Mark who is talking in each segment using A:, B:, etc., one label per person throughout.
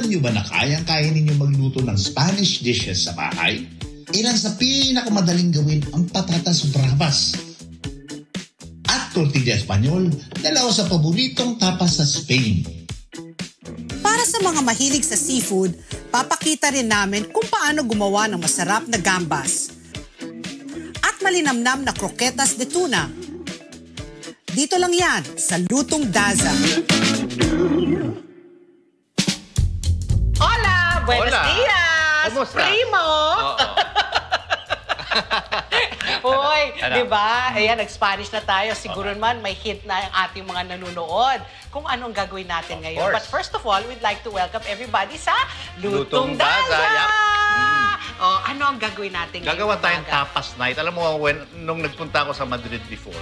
A: Alam nyo ba na kayang-kaya ninyo magluto ng Spanish dishes sa bahay? Ilan sa pinakamadaling gawin ang patatas bravas. At tortilla espanyol, dalawa sa paboritong tapas sa Spain.
B: Para sa mga mahilig sa seafood, papakita rin namin kung paano gumawa ng masarap na gambas. At malinamnam na croquetas de tuna. Dito lang yan sa Lutong Daza.
C: Hola! Buenos
D: Hola.
C: dias!
D: Kumusta?
C: Primo! Hoy, di ba? Ayan, nag-Spanish na tayo. Siguro naman may hint na ang ating mga nanonood kung anong gagawin natin ngayon. But first of all, we'd like to welcome everybody sa Lutong Daza! Oh, ano ang gagawin natin ngayon?
D: Gagawa tayong tapas night. Alam mo, nung nagpunta ako sa Madrid before,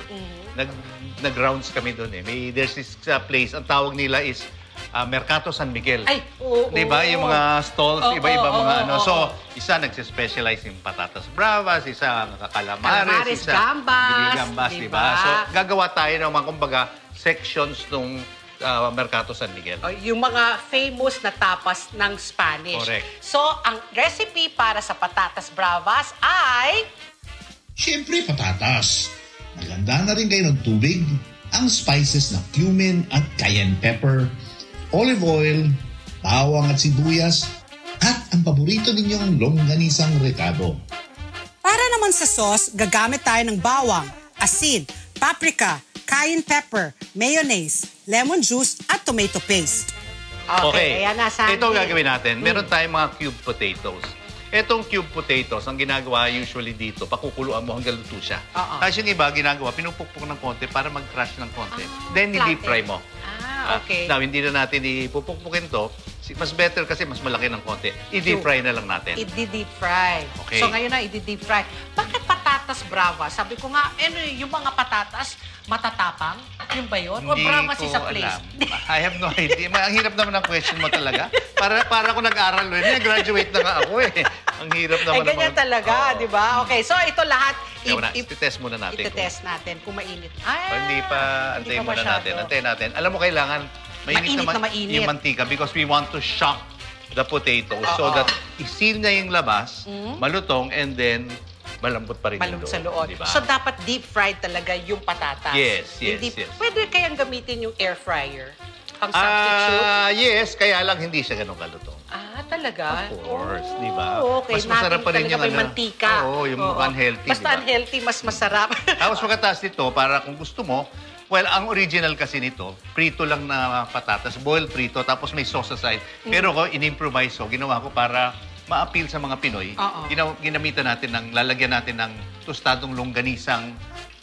D: nag-rounds kami doon eh. There's this place, ang tawag nila is Mercato San Miguel.
C: Ay, oo.
D: Diba? Yung mga stalls, iba-iba mga ano. So,
C: oo.
D: isa nagsispecialize yung patatas bravas, isa calamares, isa
C: gambas,
D: diba? So, gagawa tayo ng mga, kumbaga, sections nung Mercato San Miguel.
C: Yung mga famous na tapas ng Spanish.
D: Correct.
C: So, ang recipe para sa patatas bravas ay...
A: Siyempre patatas. Maganda na rin kayo ng tubig, ang spices na cumin at cayenne pepper, olive oil, bawang at sibuyas, at ang paborito ninyong longganisang recado.
B: Para naman sa sauce, gagamit tayo ng bawang, asin, paprika, cayenne pepper, mayonnaise, lemon juice at tomato paste.
C: Okay, ayan na, Sandy.
D: Ito ang gagawin natin. Meron tayong mga cube potatoes. Etong cube potatoes, ang ginagawa usually dito, pakukuluan mo hanggang luto siya. Tapos yung iba, ginagawa, pinupukpuk ng konti para mag-crush ng konti. Then, i-deep fry mo.
C: Okay.
D: Now, hindi na natin ipupukpukin to. Mas better kasi mas malaki ng konti. I-deep fry na lang natin.
C: I-deep fry.
D: Okay.
C: So, ngayon na, i-deep fry. Bakit patatas brava? Sabi ko nga, yung mga patatas, matatapang? Yung ba yun? O bravas is a place?
D: I have no idea. Ang hirap naman ang question mo talaga. Para ako nag-aral rin. Graduate na nga ako eh. Ang hirap naman.
C: Ay, ganyan talaga, di ba? Okay, so ito lahat,
D: i-test muna natin.
C: I-test natin kung mainit.
D: Hindi pa, antayin muna natin. Antayin natin. Alam mo, kailangan mainit naman yung mantika because we want to shock the potatoes so that isil na yung labas, malutong, and then malambot pa rin
C: malambot sa loob. Diba? So, dapat deep fried talaga yung patatas.
D: Yes.
C: Pwede kayang gamitin yung air fryer? Pang substitute?
D: Yes, kaya lang hindi siya ganun kalutong.
C: Talaga?
D: Of course, di ba?
C: Okay.
D: Mas masarap pa rin yung
C: mantika.
D: Oo, yung unhealthy.
C: Basta unhealthy, mas masarap.
D: Tapos pagkatapos nito, para kung gusto mo, well, ang original kasi nito, prito lang na patatas, boiled prito, tapos may sauce sa side. Pero ko, in-improvise ko, ginawa ko para ma-appeal sa mga Pinoy. Ginamitan natin lalagyan natin ng tostadong longganisang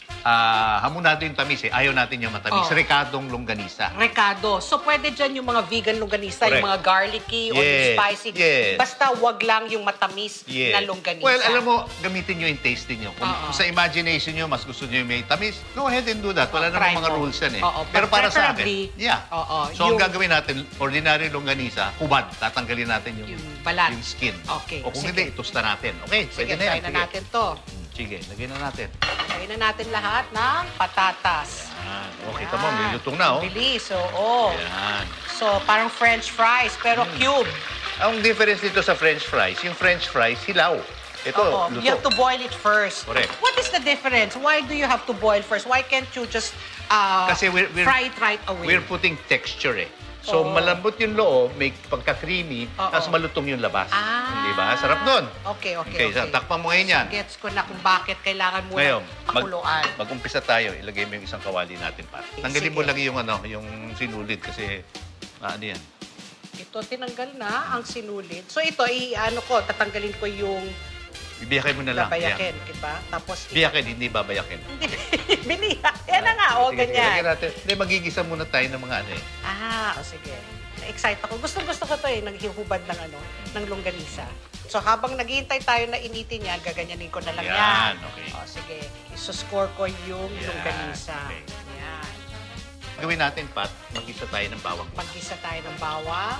D: hamonado yung tamis eh. Ayaw natin yung matamis. Recadong longganisa.
C: Recado. So, pwede dyan yung mga vegan longganisa, yung mga garlicky or yung spicy. Basta wag lang yung matamis na longganisa.
D: Well, alam mo, gamitin nyo yung taste niyo. Kung sa imagination nyo, mas gusto nyo yung may tamis, go ahead and do that. Wala namang mga rules yan eh. Pero para sa akin, so, ang gagawin natin, ordinary longganisa, hubad. Tatanggalin natin yung
C: balat.
D: Yung skin.
C: Okay.
D: O kung hindi, itusta natin. Okay, pwede na yan.
C: Sige, try na natin to.
D: Sige, lagyan na natin.
C: Lagyan na natin lahat ng patatas.
D: Yan. Okay, tama, may lutong na, oh.
C: Bilis, oo.
D: Yan.
C: So, parang French fries, pero cube.
D: Ang difference dito sa French fries, yung French fries, hilaw. Ito, luto.
C: You have to boil it first.
D: Correct.
C: What is the difference? Why do you have to boil first? Why can't you just
D: Kasi
C: fry it right away?
D: We're putting texture eh. So, malambot yung loob, may pagka-creamy, tapos malutong yung labas. Di ba? Sarap nun.
C: Okay.
D: Takpan mo ngayon yan.
C: Gets ko na kung bakit kailangan mo ng pakuluan.
D: Mag-umpisa tayo. Ilagay mo yung isang kawali natin pa. Tanggalin mo lang yung sinulid kasi, ano yan?
C: Ito, tinanggal na ang sinulid. So, ito, tatanggalin ko yung
D: Ibiyakin mo na lang.
C: babayakin, diba? Tapos,
D: biyakin, hindi babayakin.
C: Biniyak. Yan na nga, ganyan.
D: Hindi, magigisa muna tayo ng mga ano eh.
C: Sige. Na-excite ako. Gustong-gusto ko to eh, naghihubad ng longganisa. So, habang naghihintay tayo na initin yan, gaganyanin ko na lang yan.
D: Okay.
C: Sige. Isuscore ko yung longganisa.
D: Okay.
C: Yan.
D: Gawin natin, Pat, mag-isa tayo ng bawang.
C: Mag-isa tayo ng bawang.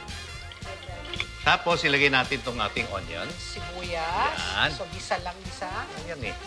D: Tapos, ilagay natin itong ating onions.
C: Sibuyas.
D: Yan.
C: So, gisa lang gisa.
D: Ayan eh.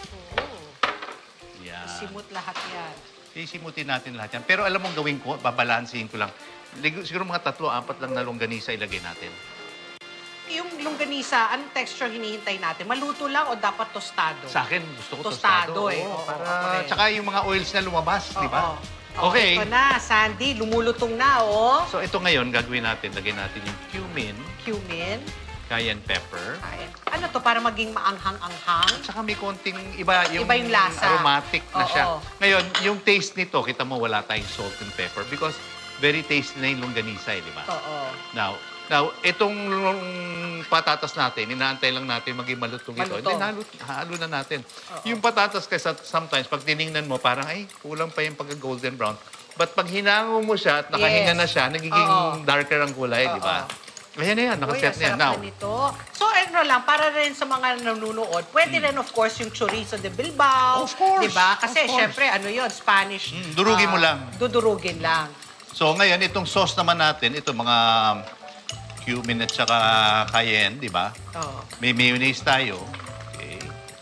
C: Yan. Simut lahat yan.
D: Sisimutin natin lahat yan. Pero alam mong gawin ko, babalansihin ko lang. Siguro mga 3-4 lang na longganisa ilagay natin.
C: Yung longganisa, anong texture hinihintay natin? Maluto lang o dapat tostado?
D: Sa akin, gusto ko
C: Tostado,
D: tostado.
C: eh.
D: Oo,
C: Oo,
D: para,
C: ako rin.
D: tsaka yung mga oils na lumabas, di ba?
C: Okay. Ito na, Sandy. Lumulutong na, oh.
D: So ito ngayon, gagawin natin. Lagyan natin yung
C: Cumin.
D: cayenne pepper.
C: Ano to, para maging maanghang-anghang?
D: Tsaka may konting iba yung
C: lasa.
D: aromatic na siya.
C: Oo.
D: Ngayon, yung taste nito, kita mo wala tayong salt and pepper because very tasty na yung longganisa, di ba?
C: Oo.
D: Now, itong patatas natin, inaantay lang natin maging malutong ito.
C: Malutong.
D: Then halo na natin. Yung patatas kasi sometimes, pag tiningnan mo, parang, ay, kulang pa yung pagka-golden brown. But pag hinango mo siya at nakahinga na siya, nagiging darker ang kulay, di ba? Ayan na yan, nakaset na yan. Now,
C: nito. So, ano lang, para rin sa mga nanonood, pwede rin, of course, yung chorizo de Bilbao.
D: Of course.
C: Diba? Kasi,
D: Of course.
C: syempre, ano yun, Spanish.
D: durugin mo lang.
C: Dudurugin lang.
D: So ngayon, itong sauce naman natin, ito mga cumin at saka cayenne, di ba?
C: Oo.
D: May mayonnaise tayo. Okay.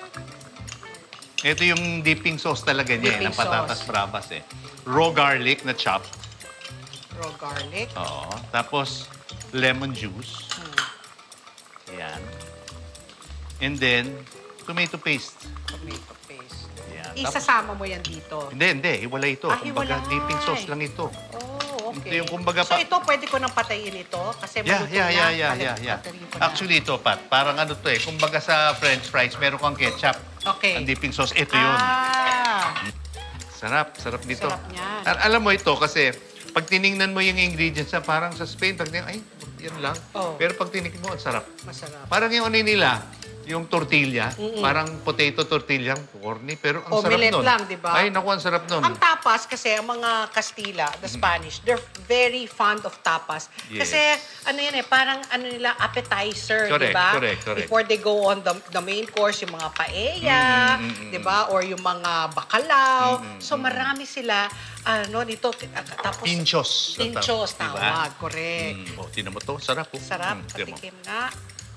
D: Ito yung dipping sauce talaga niya,
C: Dipping
D: ng patatas
C: sauce.
D: bravas eh. Raw garlic na chop.
C: Raw garlic.
D: Oo. Tapos, lemon juice. Ayan. And then, tomato paste.
C: Tomato paste.
D: Ayan.
C: Isasama mo yan dito.
D: Hindi. Hiwalay ito.
C: hiwalay.
D: Kumbaga, dipping sauce lang ito.
C: Oh, okay.
D: Ito yung kumbaga
C: So, ito pwede ko nang patayin ito? Kasi maluto
D: Yeah.
C: Patayin ko na.
D: Actually, ito, Pat, parang ano to eh. Kumbaga sa french fries, meron kang ketchup.
C: Okay.
D: Ang dipping sauce, ito yun. Sarap dito.
C: Sarap niyan.
D: Alam mo ito kasi pag tiningnan mo yung ingredients na parang sa Spain, pag tinignan, ay, yan lang.
C: Oh.
D: Pero pag tinignan mo, ang sarap.
C: Masarap.
D: Parang yung ano nila, yung tortilla, parang potato tortilla, corny, pero ang sarap
C: Omelette
D: nun.
C: lang, di ba?
D: Ay, naku, ang sarap nun.
C: Ang tapas kasi, ang mga Kastila, the Spanish, they're very fond of tapas.
D: Yes.
C: Kasi, ano yan eh, parang ano nila, appetizer, di
D: Correct,
C: ba?
D: correct.
C: Before they go on the main course, yung mga paella, di ba? Or yung mga bacalao. So, marami sila, ano, dito, tapos...
D: Pinchos.
C: Pinchos,
D: Diba?
C: tawag, correct.
D: Tinan mo to, sarap. Oh.
C: Sarap,
D: Tinan mo.
C: patikim na.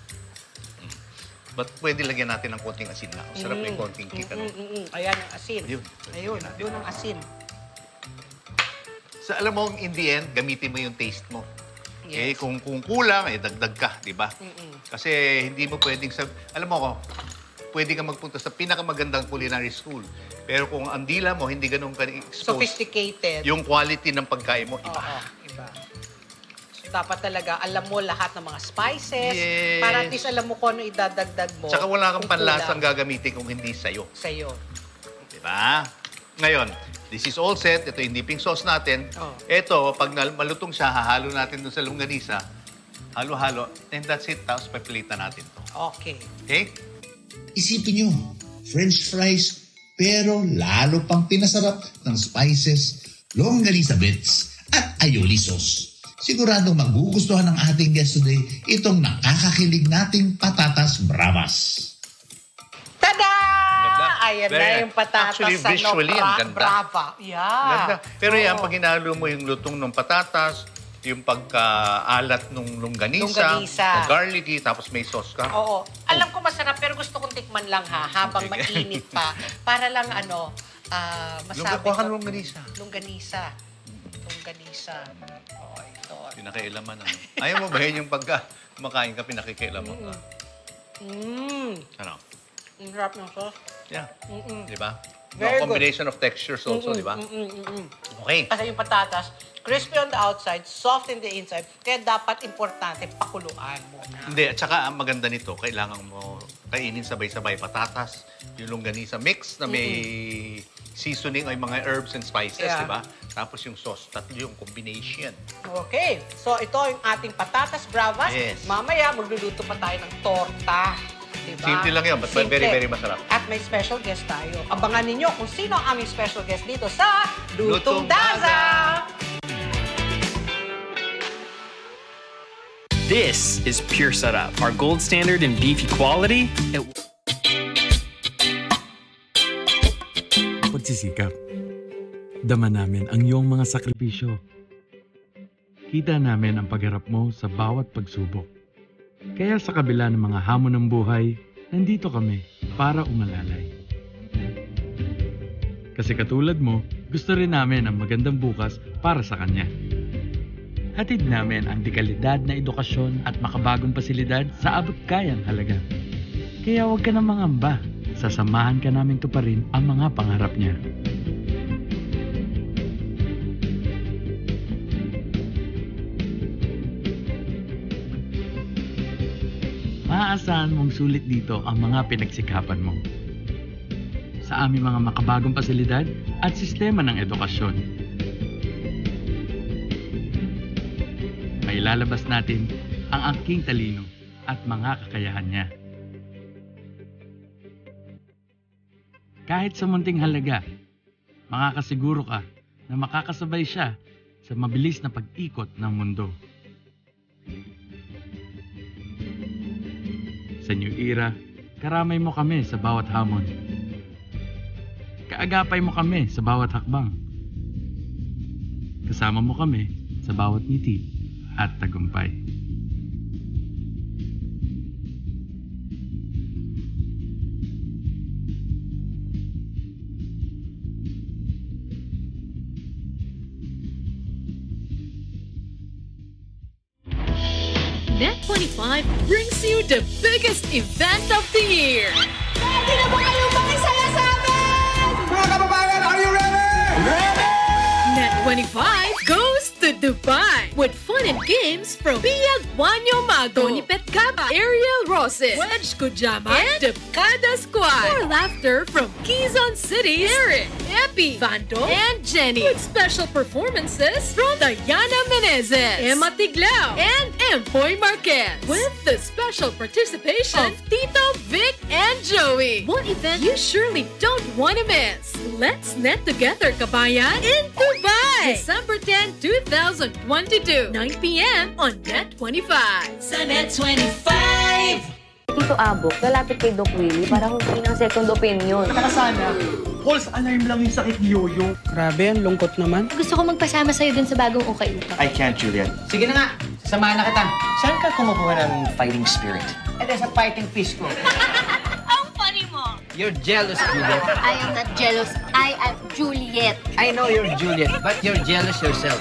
D: But pwede lagyan natin ng konting asin na. Sarap yung konting kick. Ano?
C: Ayan ang asin.
D: Ayun.
C: Ayun, yun ang asin.
D: So, alam mo, in the end, gamitin mo yung taste mo.
C: Yes.
D: Eh, kung kulang, dagdag ka, di ba? Kasi hindi mo pwedeng alam mo ko, pwede ka magpunta sa pinakamagandang culinary school. Pero kung ang dila mo, hindi ganun ka-expose.
C: Sophisticated.
D: Yung quality ng pagkain mo, iba.
C: Oo, iba. So, dapat talaga alam mo lahat ng mga spices.
D: Yes.
C: Para at least alam mo kung ano idadagdag mo.
D: Tsaka wala kang
C: kung
D: panlasang
C: kulang
D: gagamitin kung hindi sa'yo.
C: sa'yo.
D: Di ba? Ngayon, this is all set. Ito yung dipping sauce natin.
C: Oh.
D: Ito, pag malutong siya, hahalo natin dun sa longganisa. Halo-halo. And that's it. Tapos papilitan natin to.
C: Okay.
D: Okay?
A: Isipin nyo, French fries, pero lalo pang pinasarap ng spices, longganisa bits, at aioli sauce. Siguradong magugustuhan ng ating guest today itong nakakakilig nating patatas bravas.
C: Tada!
D: Ganda.
C: Ayan
D: Very-
C: na yung patatas
D: Actually,
C: sa
D: visually, ang ganda.
C: Brava. Yeah.
D: Ganda. Pero yan,
C: Oo.
D: pag hinalo mo yung lutong ng patatas, yung pagkaalat ng longganisa,
C: Longganisa.
D: na garlicky, tapos may sauce ka.
C: Oo. Alam ko masarap, pero gusto kong tikman lang habang mainit pa. Para lang masabi
D: Kuha ka
C: ko.
D: ng longganisa.
C: Longganisa. Oh, ito.
D: Pinakailaman. Ayaw mo ba yun yung pagka kumakain ka, pinakikailaman ka? Ano?
C: Ang sarap ng sauce.
D: Yeah. Di ba?
C: Very good.
D: Combination of textures also, di ba? Okay.
C: Kasi yung patatas, crispy on the outside, soft in the inside. Kaya dapat importante, pakuluan muna.
D: Hindi, at saka ang maganda nito, kailangan mo kainin sabay-sabay patatas, yung longganisa mix na may seasoning ay mga herbs and spices,
C: Yeah.
D: di ba? Tapos yung sauce, tatlo yung combination.
C: Okay. So, ito yung ating patatas bravas.
D: Yes.
C: Mamaya, magluluto pa tayo ng torta. Diba?
D: Simple lang yun, but
C: Simple.
D: very, very masarap.
C: At may special guest tayo. Abangan ninyo kung sino ang aming special guest dito sa Lutong
D: Lutong
C: Daza!
E: This is Pure Sarap, our gold standard in beefy quality.
F: Pagsisikap. Dama namin ang iyong mga sakripisyo. Kita namin ang pagharap mo sa bawat pagsubok. Kaya sa kabila ng mga hamon ng buhay, nandito kami para umalalay. Kasi katulad mo, gusto rin namin ang magandang bukas para sa kanya. Hatid namin ang dekalidad na edukasyon at makabagong pasilidad sa abot kayang halaga. Kaya huwag ka na mangamba. Sasamahan ka namin tuparin ang mga pangarap niya. Maaasahan mong sulit dito ang mga pinagsikapan mo. Sa aming mga makabagong pasilidad at sistema ng edukasyon. May lalabas natin ang angking talino at mga kakayahan niya. Kahit sa munting halaga, makakasiguro ka na makakasabay siya sa mabilis na pag-ikot ng mundo. Sa New Era, karamay mo kami sa bawat hamon. Kaagapay mo kami sa bawat hakbang. Kasama mo kami sa bawat ngiti at tagumpay.
G: Net25 brings you the biggest event of the year.
H: Ready na ba kayong makisaya sa amin?
I: Mga kababayan, are you ready? Ready!
G: Net25 goes to Dubai with fun and games from Pia Guanyo Mago, Tony Petcaba, Ariel Roses, Wedge Kujama, and Depkada Squad. More laughter from Quezon City, Eric, Epi, Vando, and Jenny. With special performances from Diana Menezes, Emma Tiglao, and Empoy Marquez. With the special participation of Tito, Vic, and Joey. One event you surely don't want to miss. Let's net together, kabayan, in Dubai. December 10, 2022, 9 p.m. on Net25.
H: Sa Net25!
J: Tito Abok, lalapit kay Doc Willie para humingi ng second opinion.
I: Nakasana. False alarm lang yung sakit ni Yoyo.
K: Grabe, ang lungkot naman.
L: Gusto ko magpasama sa'yo dun sa bagong ukay-ukay.
M: I can't, Juliet.
N: Sige na nga, samahan na kita.
M: Saan ka kumukuha ng fighting spirit?
N: Sa fighting fish ko.
L: Ang funny mo!
N: You're jealous, Juliet.
L: I am not jealous. I am Juliet.
N: I know you're Juliet, but you're jealous yourself.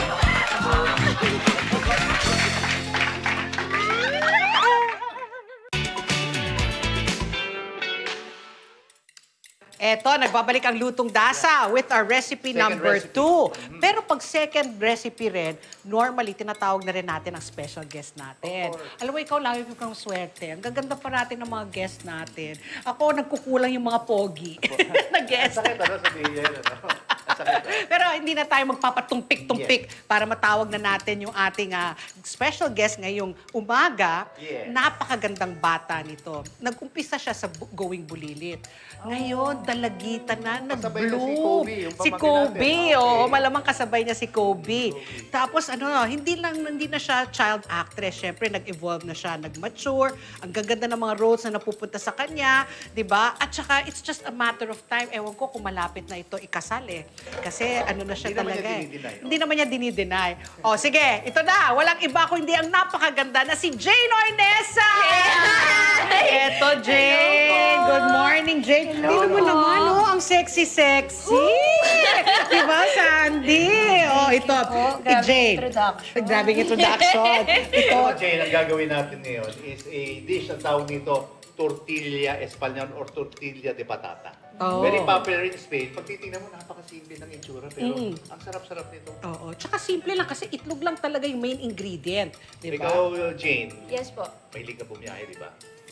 C: Eto, nagbabalik ang Lutong Dasa with our recipe number 2. Pero pag second recipe rin, normally tinatawag na rin natin ang special guest natin. Alam mo, ikaw lagi kang swerte. Ang gaganda pa natin ng mga guest natin. Ako, nagkukulang yung mga pogi na guest.
D: Sakit, sabihin,
C: Pero hindi na tayo magpapatumpik-tumpik para matawag na natin yung ating special guest ngayong umaga. Napakagandang bata nito. Nag-umpisa siya sa Going Bulilit. Ngayon, dalagitan na, nag-bloom. Si Kobe, oo. Malamang kasabay niya si Kobe. Tapos, hindi na siya child actress. Siyempre, nag-evolve na siya, nag-mature. Ang gaganda ng mga roles na napupunta sa kanya. Diba? At saka, it's just a matter of time. Ewan ko kung malapit na ito ikasal eh. Kasi na siya talaga eh. Hindi naman niya dinideny. O, sige, ito na. Walang iba kundi ang napakaganda na si Jane Ornesa! Eto, Jane. Good morning, Jane. Hindi naman, ang sexy-sexy. Diba, Sandy? O, ito. Jane. Grabing introduction.
D: Ito, Jane, ang gagawin natin ngayon is a dish, ang tawag nito, tortilla español or tortilla de patata. Very popular in Spain. Pag titingnan mo, napakasimple ng itsura, pero ang sarap-sarap nito.
C: Oo. Tsaka simple lang kasi itlog lang talaga yung main ingredient. Diba?
D: Ikaw, Jane.
J: Yes po.
D: Mahilig ka bumiyahe, di ba?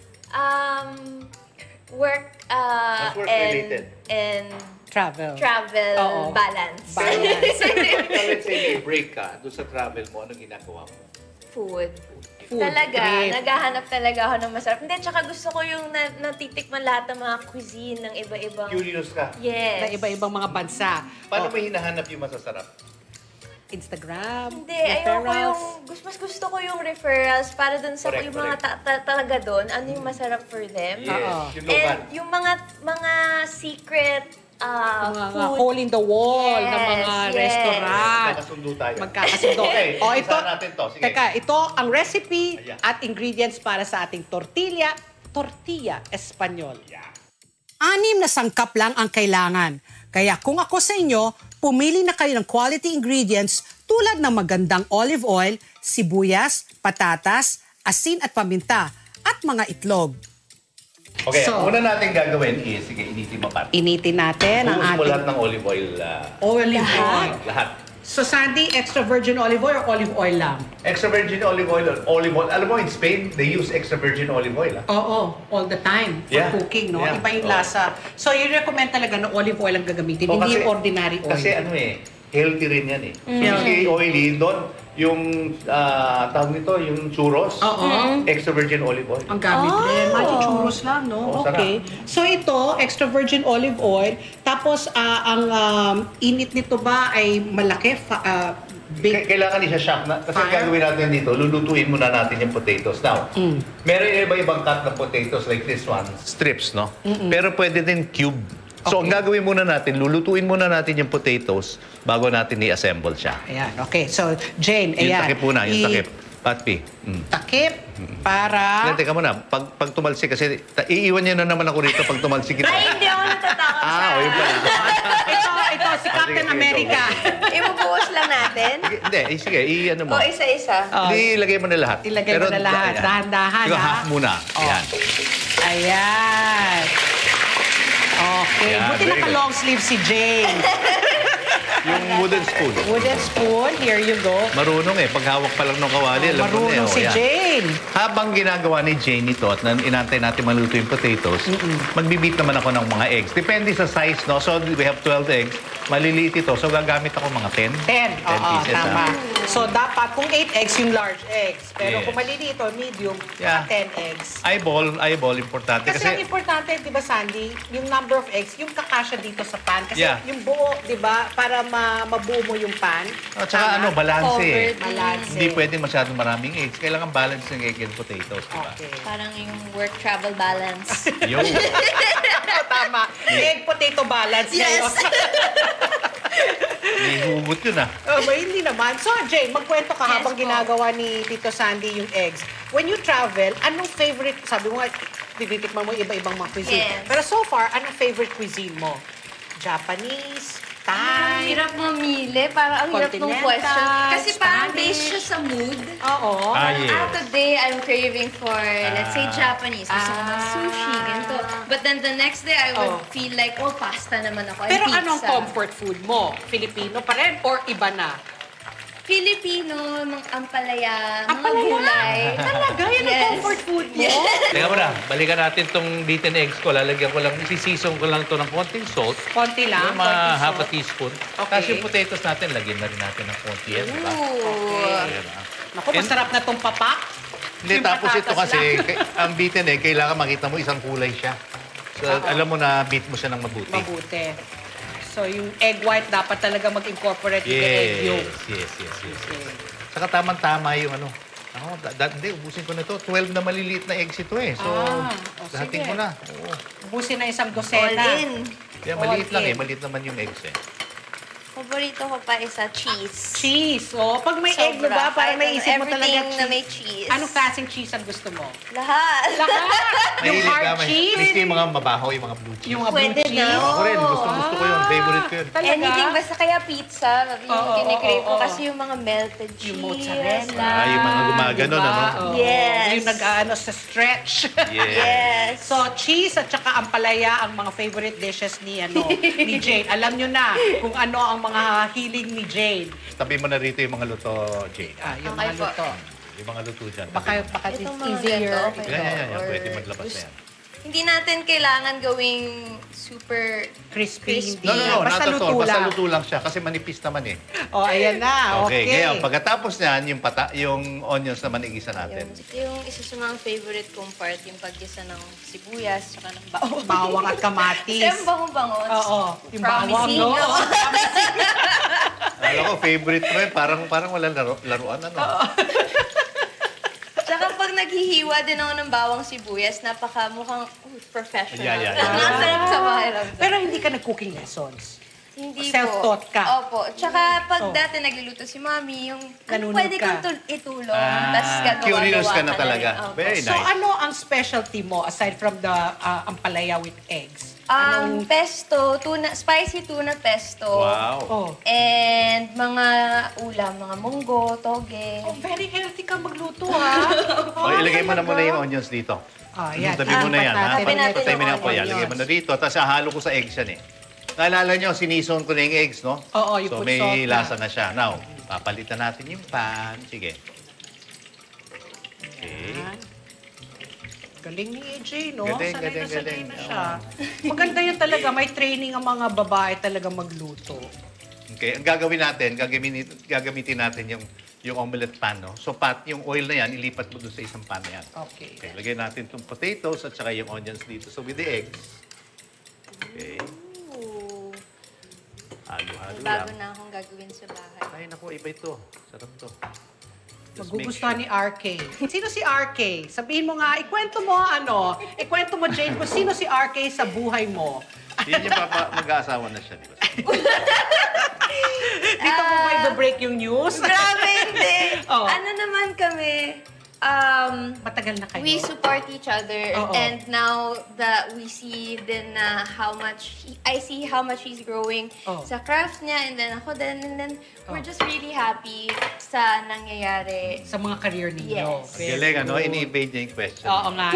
J: Work
D: related.
J: And
C: travel
J: balance.
D: Let's say may break ka, doon sa travel mo, anong ginagawa mo?
J: Food. Talaga, naghahanap talaga ako ng masarap. Hindi, tsaka gusto ko yung natitikman lahat ng mga cuisine ng iba-ibang...
D: Curious ka?
J: Yes.
C: Na iba-ibang mga bansa.
D: Paano mo hinahanap yung masasarap?
C: Instagram,
J: Hindi,
C: referrals.
J: mas gusto ko yung referrals para dun sa yung mga talaga doon, ano yung masarap for them.
D: Yes,
J: And yung mga secret
C: mga hole in the wall ng mga restaurant.
D: Magkakasundo tayo.
C: Magkakasundo.
D: Okay, ito natin to. Sige.
C: Teka, ito ang recipe at ingredients para sa ating tortilla espanyol. 6 na sangkap lang ang kailangan. Kaya kung ako sa inyo, pumili na kayo ng quality ingredients
B: tulad ng magandang olive oil, sibuyas, patatas, asin at paminta, at mga itlog.
D: Okay,
B: So,
D: una natin gagawin is, sige, initin mo pa.
B: Initin natin ang
D: Buhos mo
B: ating
D: lahat ng olive oil.
B: olive oil.
D: Lahat.
B: So, Sandy, extra virgin olive oil or olive oil lang?
D: Extra virgin olive oil or olive oil. Alam mo, in Spain, they use extra virgin olive oil.
B: Oo, all the time for
D: Yeah.
B: cooking, no?
D: Yeah.
B: Iba yung
D: Oo.
B: lasa. So, you recommend talaga na olive oil ang gagamitin,
D: Oh,
B: hindi
D: kasi-
B: yung ordinary oil.
D: Kasi ano healthy rin yan So,
B: Yeah.
D: kasi oily, doon, yung tawag nito, yung churros, extra virgin olive oil.
B: Ang gamit rin. Magic churros lang, no?
D: Oh,
B: Okay. So ito, extra virgin olive oil. Tapos ang init nito ba ay malaki? Big?
D: Kailangan isa-shock na. Kasi gagawin natin dito, lulutuin muna natin yung potatoes. Now, meron yung iba-ibang cut ng potatoes like this one, strips, no? Pero pwede din cube. So, ang gagawin muna natin, lulutuin muna natin yung potatoes bago natin i-assemble siya.
B: Ayan, okay. So, Jane,
D: Yung
B: ayan.
D: takip muna, yung takip. Patpi.
B: Takip para...
D: Teka muna, pag tumalsik kasi, iiwan niyo na naman ako rito pag tumalsik kita.
J: Ay, hindi ako natatakot sa...
D: Yun pala.
B: ito, si Captain
D: sige,
B: America.
J: Ibubuhos lang natin?
D: Hindi, sige, i-ano mo.
J: O, isa-isa?
D: Ilagay mo na lahat.
B: Ilagay mo na lahat. Dahan-dahan,
D: Siguro
B: ha?
D: half muna. Ayan.
B: Ayan. Okay.
D: Ayan,
B: Buti
D: very good.
B: naka-long sleeve si Jane.
D: Yung wooden spoon.
B: Wooden spoon. Here you go.
D: Marunong pag hawak pa lang ng kawali, alam mo na
B: Marunong si
D: ayan.
B: Jane.
D: Habang ginagawa ni Jane ito at inantay natin maluto yung potatoes, magbibit naman ako ng mga eggs. Depende sa size, no? So, we have 12 eggs. Maliliit ito. So, gagamit ako mga 10.
B: 10.
D: 10 pieces.
B: Tama. So, dapat kung 8 eggs, yung large eggs. Pero
D: Yes.
B: kung maliliit o medium,
D: Yeah.
B: 10 eggs.
D: Eyeball, importante.
B: Kasi ang importante, di ba, Sandy, yung number of eggs, yung kakasya dito sa pan. Kasi
D: Yeah.
B: yung buo, di ba, para mabuo mo yung pan.
D: At saka balanse.
J: Covered.
B: Balanse.
D: Hindi pwedeng masyadong maraming eggs. Kailangan balance ng egg and potatoes, di ba?
B: Okay.
J: Parang yung work-travel balance.
D: Yo!
B: Tama. Egg potato balance.
J: Yes.
D: May hugot yun
B: Hindi naman. So, Jane, magkwento ka
J: Yes,
B: habang
J: po.
B: ginagawa ni Tito Sandy yung eggs. When you travel, anong favorite, sabi mo nga, tinitikman mo iba-ibang mga cuisine.
J: Yes.
B: Pero so far, anong favorite cuisine mo? Japanese?
J: Ang
B: Thai?
J: hirap mamili. Parang ang hirap ng
B: Continental,
J: question. Kasi parang
B: Spanish.
J: based siya sa mood.
B: Oo.
J: Parang today, I'm craving for, let's say, Japanese. Gusto ko ng sushi, ganito. But then the next day, I would feel like, pasta naman ako.
B: Pero
J: pizza.
B: anong comfort food mo? Filipino pa rin or iba na?
J: Filipino, mga ampalaya, mga
B: Ampalaya?
J: gulay.
B: Talaga? Yan ang comfort food mo?
D: Teka muna, balikan natin itong beaten eggs ko. Lalagyan ko lang, isisisong ko lang ito ng konting salt.
B: Konti lang?
D: Yung mga
B: konting
D: half a
B: salt.
D: teaspoon.
B: Okay.
D: Tapos yung potatoes natin, lagyan na rin natin ng konti yan, di ba? Ayan,
B: Naku, masarap na tong papak.
D: Hindi,
B: Yung
D: tapos ito
B: patatas
D: kasi,
B: lang.
D: ang beaten egg, kailangan makita mo isang kulay siya. So, alam mo na beat mo siya ng mabuti.
B: Mabuti. So, yung egg white dapat talaga mag-incorporate with the egg yolk.
D: Yes. Saka tamang-tama yung ano. Hindi, ubusin ko na ito. 12 na maliliit na eggs ito So, lahatin
B: sige.
D: ko na. Oo.
B: Ubusin na isang
J: All
B: dosena.
J: in.
D: Yeah, maliit lang
B: Okay.
D: Maliit naman yung eggs
J: Paborito ko pa isa, cheese.
B: Cheese. Oh, pag may egg,
J: Sobra.
B: diba? Parang
J: Kahit
B: naisip mo talaga
J: everything
B: cheese.
J: na may cheese.
B: Anong klaseng cheese ang gusto mo?
J: Lahat.
B: Yung
D: Mahilig
B: hard
D: ka,
B: cheese?
D: Gusto yung mga mabaho, yung mga blue cheese.
B: Yung mga blue
J: Pwede
B: cheese?
J: na.
D: Ako rin, gusto ko yun. Favorite ko yun.
B: Talaga?
J: Anything, basta kaya pizza, yung kinikrave ko
B: oo.
J: kasi yung mga melted cheese.
B: Yung mozzarella.
D: Yung mga gumaganon,
B: Diba?
D: ano?
B: Oo.
J: Yes.
B: Yung nag-ano sa stretch.
J: Yes.
B: So, cheese at saka ampalaya ang mga favorite dishes ni ni Jane. Alam nyo na kung ano ang mga hilig ni Jane.
D: Tabi mo na rito yung mga luto, Jane.
B: Yung
J: Okay
B: mga
J: po.
B: luto.
D: Yung mga luto dyan.
B: Baka it's
J: Itong mga
B: easier.
J: ganito, okay.
D: Yan.
J: Or
D: Pwede maglabas na yan.
J: Hindi natin kailangan gawing super
B: Crispy.
J: crispy.
D: No,
B: Basta
D: not at all.
B: luto
D: Basta
B: lang.
D: luto lang siya kasi manipis naman
B: Oh, ayan na.
D: Okay,
B: Okay.
D: ngayon, pagkatapos niyan, yung onions naman igisa natin.
J: Yung isa sa mga favorite kong part, yung paggisa ng sibuyas, saka ng
B: Bawang at kamatis.
J: Kasi ang bango-bango.
B: Oo. Yung bawang,
J: Promising,
B: no?
J: no?
D: Alam ko, favorite mo yun. Parang walang laruan, ano?
J: Tsaka pag naghihiwa din ako ng bawang sibuyas, mukhang professional.
D: Yeah.
J: Ang sarap sa pakiramdam.
B: Pero hindi ka nag-cooking lessons.
J: Hindi
B: Self-taught ka.
J: Opo. Tsaka pag dati nagluluto si Mami, yung
B: Nanonood
J: pwede
B: ka.
J: kong itulong, tapos gagawa-gawa
D: Curious ka na
J: rin.
D: talaga.
J: Opo.
D: Very
B: So
D: nice.
B: ano ang specialty mo aside from the ampalaya with eggs?
J: Pesto, spicy tuna pesto.
D: Wow.
J: And mga ulam, mga munggo, toge.
C: Very healthy ka magluto, ha?
D: Ilagay mo na muna yung onions dito.
C: Yan.
D: Tabi mo na yan, ha?
J: Tabi natin
D: Patay mo na
J: yung
D: po yan. Lagay mo na dito. Tapos hahalo ko sa eggs yan, eh. Naalala nyo, sinison ko na yung eggs, no?
C: Oo, you
D: so
C: put salt
D: may
C: na.
D: lasa na siya. Now, papalitan natin yung pan. Sige. Okay.
C: Galing ni AJ, no?
D: Galing,
C: Sanay
D: galing.
C: na siya. Maganda yan talaga. May training ang mga babae talaga magluto.
D: Okay, ang gagawin natin, gagamitin natin yung omelette pan, no? So, yung oil na yan, ilipat mo doon sa isang pan na yan.
C: Okay.
D: Lagay natin itong potatoes at saka yung onions dito. So, with the eggs. Okay. Halo-halo lang.
J: Bago na akong gagawin sa bahay.
D: Ay, naku, iba ito. Sarap to.
C: Magugustuhan ni RK. Sino si RK? Sabihin mo nga, ikwento mo, Jane, kung sino si RK sa buhay mo.
D: Yun yung mag-aasawa na siya, di ba?
C: Dito mo ba i-break yung news?
J: Grabe, hindi. Ano naman kami,
C: matagal na kayo?
J: we support each other. And now that we see din na I see how much he's growing sa craft niya, and then ako din, and then we're just really happy sa nangyayari.
C: Sa mga career ninyo.
J: Yes.
D: Galing, ano? Ini-evade niya yung question.
C: Oo nga.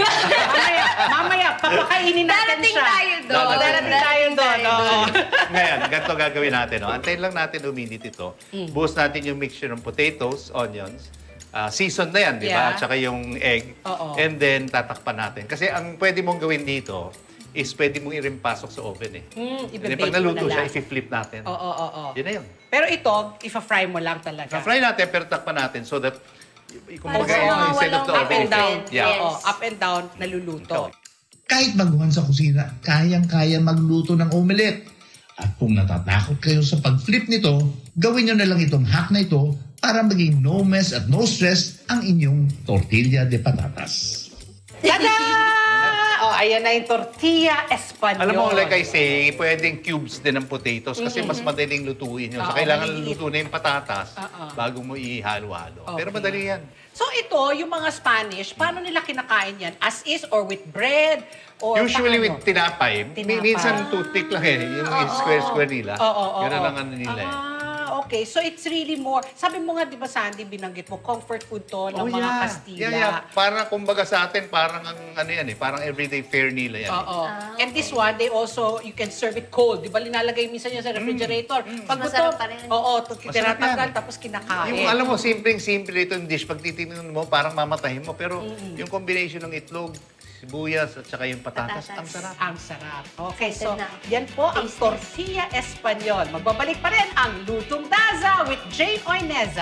C: Mamaya, papakainin natin siya.
J: Darating tayo doon.
D: Ngayon, ganito gagawin natin. No? Antayin lang natin uminit ito. Buhos natin yung mixture ng potatoes, onions, season na yan, di ba? At saka yung egg. And then, tatakpan natin. Kasi ang pwede mong gawin dito is pwede mong i-rimpasok sa oven, eh. Pag naluto siya, i-flip natin. Yun na yun.
C: Pero ito, i-fry mo lang talaga.
D: Fry natin, pero takpan natin so that
J: Para sa mga
D: instead of the
J: walang
C: Up and down.
J: Yes.
C: Up and down, naluluto.
A: Kahit baguhan sa kusina, kayang-kaya magluto ng omelette. At kung natatakot kayo sa pag-flip nito, gawin nyo na lang itong hack na ito para maging no mess at no stress ang inyong tortilla de patatas.
C: Tada! Ayan na yung tortilla espanyol.
D: Alam mo, like I say, pwedeng cubes din ng potatoes kasi mas madaling lutuin yun. So, kailangan luto na yung patatas bago mo ihalo-halo. Pero madali yan.
C: So ito, yung mga Spanish, paano nila kinakain yan? As is or with bread? Or
D: Usually
C: paano?
D: with tinapay. Minsan toothpick lang eh. Yung square-square nila. Yun na lang ano nila eh.
C: Okay, so it's really more, sabi mo nga, di ba Sandy, binanggit mo, comfort food to ng mga Kastila.
D: Yeah. Parang kumbaga sa atin, parang ano yan eh, parang everyday fare nila yan.
C: And this one, they also, you can serve it cold. Di ba linalagay minsan yan sa refrigerator? Pag
J: Masarap pa rin.
C: tinatagal, tapos kinakain.
D: Yung alam mo, simple itong dish. Pag titingnan mo, parang mamatahin mo. Pero yung combination ng itlog, sibuyas at saka yung patatas. Ang sarap.
C: Ang sarap. Okay, so yan po ang tortilla espanyol. Magbabalik pa rin ang Lutong Daza with Jane Oineza.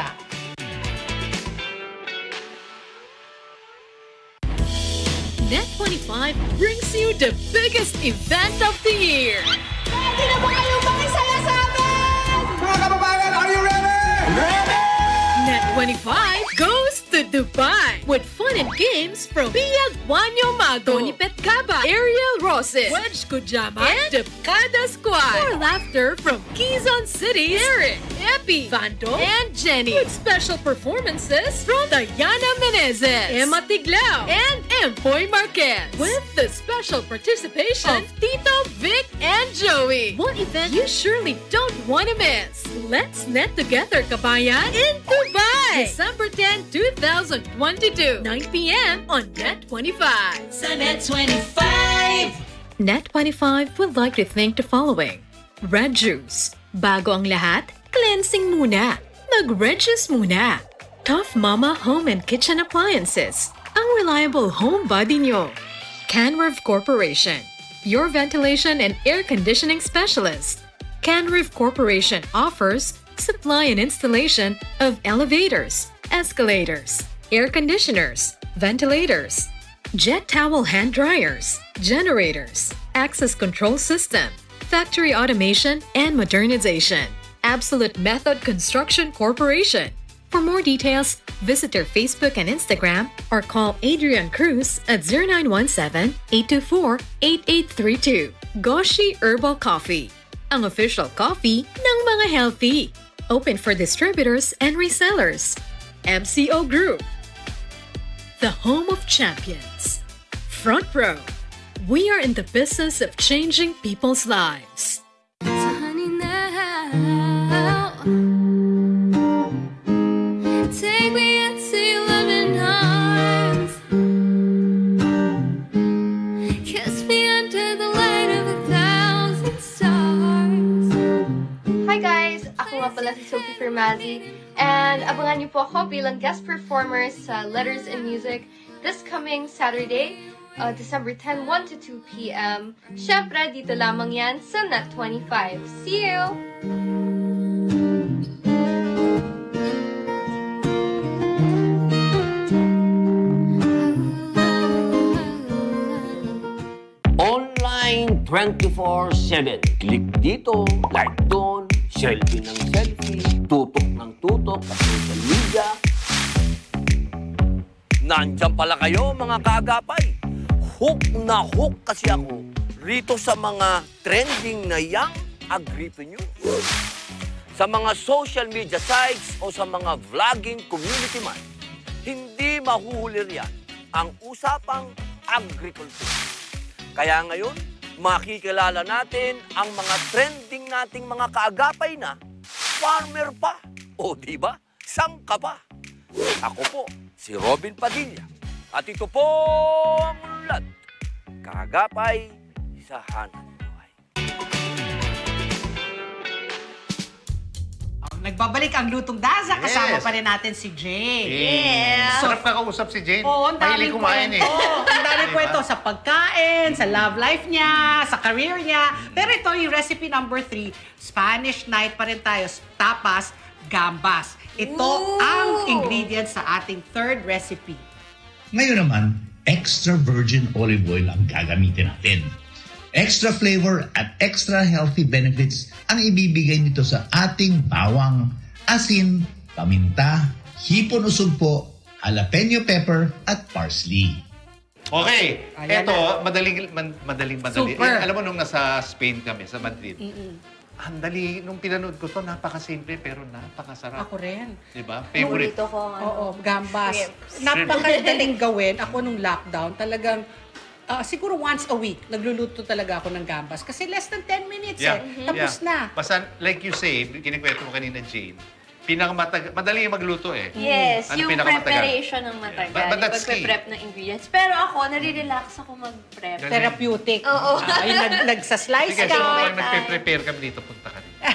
G: Net25 brings you the biggest event of the year.
H: Ready na ba kayong makisaya sa amin?
I: Mga kababayan, are you ready? Ready!
G: Net25 goes to Dubai with fun and games from Biag Wanyo Mato, Tony Petcaba, Ariel Roses, Wedge Kujama, and Depkada Squad. For laughter from Quezon City, Eric, Epi, Vando, and Jenny. With special performances from Diana Menezes, Emma Tiglao, and Empoy Marquez. With the special participation of Tito, Vic, and Joey. One event you surely don't want to miss. Let's net together, kabayan, in Dubai. December 10, 2022, 9 p.m. on Net25.
H: Sa Net25!
G: Net25 would like to thank the following. Red Juice. Bago ang lahat, cleansing muna. Mag-Red Juice muna. Tough Mama Home and Kitchen Appliances. Ang reliable home body nyo. Canrev Corporation. Your ventilation and air conditioning specialist. Canrev Corporation offers supply and installation of elevators, escalators, air conditioners, ventilators, jet towel hand dryers, generators, access control system, factory automation and modernization. Absolute Method Construction Corporation. For more details, visit their Facebook and Instagram or call Adrian Cruz at 0917-824-8832. Goshi Herbal Coffee. Ang official coffee ng mga healthy. Open for distributors and resellers. MCO Group. The home of champions. Front Row. We are in the business of changing people's lives.
H: Honey, now take me into your loving arms. Kiss me under the light of 1,000 stars.
J: Hi guys! Ako nga pala si Sophie Fermazzi. And abangan niyo po ako bilang guest performer sa Letters in Music this coming Saturday, December 10, 1 to 2 p.m. Syempre, dito lamang yan sa Net 25. See you!
K: Online 24/7. Click dito, like doon, selfie ng selfie, tutok ng tutok sa social media. Nandiyan pala kayo, mga kaagapay. Hook na hook kasi ako rito sa mga trending na young agripreneurs. Sa mga social media sites o sa mga vlogging community man, hindi mahuhuli riyan ang usapang agriculture. Kaya ngayon, makikilala natin ang mga trending nating mga kaagapay na farmer pa. O di ba? Sangka pa. Ako po, si Robin Padilla. At ito po ang ulat. Kaagapay sa hanap buhay.
C: Nagbabalik ang Lutong Daza. Kasama pa rin natin si Jane.
D: Sarap kakausap si Jane.
C: Oo, ang daming
D: Mahilig kumain
C: kwento. Ang daming kwento sa pagkain, sa love life niya, sa career niya. Pero ito yung recipe number 3, Spanish night pa rin tayo. Tapas, gambas. Ito ang ingredients sa ating third recipe.
A: Ngayon naman, extra virgin olive oil ang gagamitin natin. Extra flavor at extra healthy benefits ang ibibigay nito sa ating bawang, asin, paminta, hipon o sugpo, jalapeno pepper at parsley.
D: Okay, eto, madaling.
C: Super.
D: Alam mo, nung nasa Spain kami, sa Madrid, ang dali, nung pinanood ko to, napakasimple pero napakasarap.
C: Ako rin.
D: Diba? Favorite.
C: Oo, gambas. Napakadaling gawin. Ako nung lockdown, talagang siguro once a week, nagluluto talaga ako ng gambas. Kasi less than 10 minutes tapos na.
D: Basta, like you say, kinikwento mo kanina, Jane, madali yung magluto eh.
J: Yes,
D: Ano
J: yung
D: pinakamatagal?
J: preparation ng matagal.
D: But that's key.
J: Pagpe-prep ng ingredients. Pero ako, nare-relax ako mag-prep.
C: Therapeutic.
J: Oo.
C: Nagsaslice
D: Sige,
C: ka.
D: so pag nagpe-prepare kami dito, punta ka dito.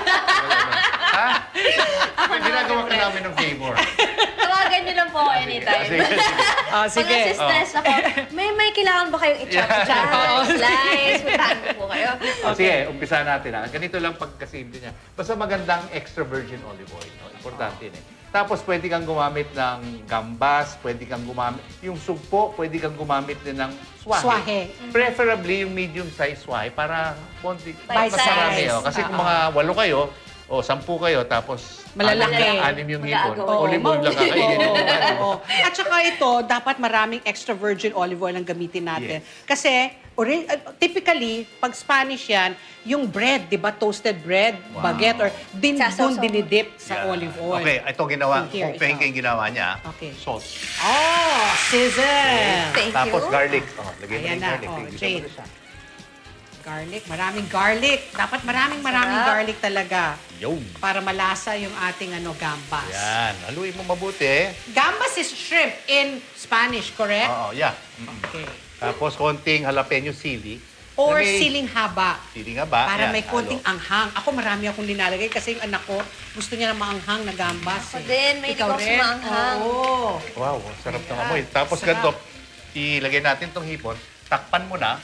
D: Ha? Ginagawa ka namin ng favor.
J: Tawagan niyo lang po ako anytime.
D: Sige.
J: Pag nasi-stress ako, may kailangan ba kayong i-chop slice? Puntahan ko po kayo.
D: Sige, umpisa natin ha. Ganito lang pagkasimple niya. Basta magandang extra virgin olive oil. No? Importante yun eh. Tapos pwede kang gumamit ng gambas, pwede kang gumamit, yung sugpo, pwede kang gumamit din ng swahe. Preferably yung medium size swahe para konti, mas marami. Kasi kung mga 8 kayo, o 10 kayo, tapos
C: malalaki.
D: 6 yung hipon. Olive oil lang kakainin.
C: At saka ito, dapat maraming extra virgin olive oil ang gamitin natin. Kasi, typically, pag Spanish yan, yung bread, di ba, toasted bread, baguette, or doon dinidip sa olive oil.
D: Okay, ito ginawa. Kung yung ginawa niya, salt.
C: Oh, sizzle!
J: Thank you.
D: Tapos garlic. Lagay mo
C: Ayan
D: yung
C: na.
D: garlic.
C: Jane. Garlic, maraming garlic. Dapat maraming garlic talaga.
D: Yun.
C: Para malasa yung ating gambas.
D: Yan. Haluin mo mabuti.
C: Gambas is shrimp in Spanish, correct?
D: Oo, yeah. Okay. Tapos konting jalapeno sili.
C: Or siling haba.
D: Siling haba.
C: Para may konting anghang. Ako marami akong linalagay kasi yung anak ko gusto niya na maanghang na gambas.
J: Ako din, may hindi ko maanghang.
C: Oo.
D: Wow, sarap ng amoy. Tapos ganito, ilagay natin tong hipon. Takpan mo na.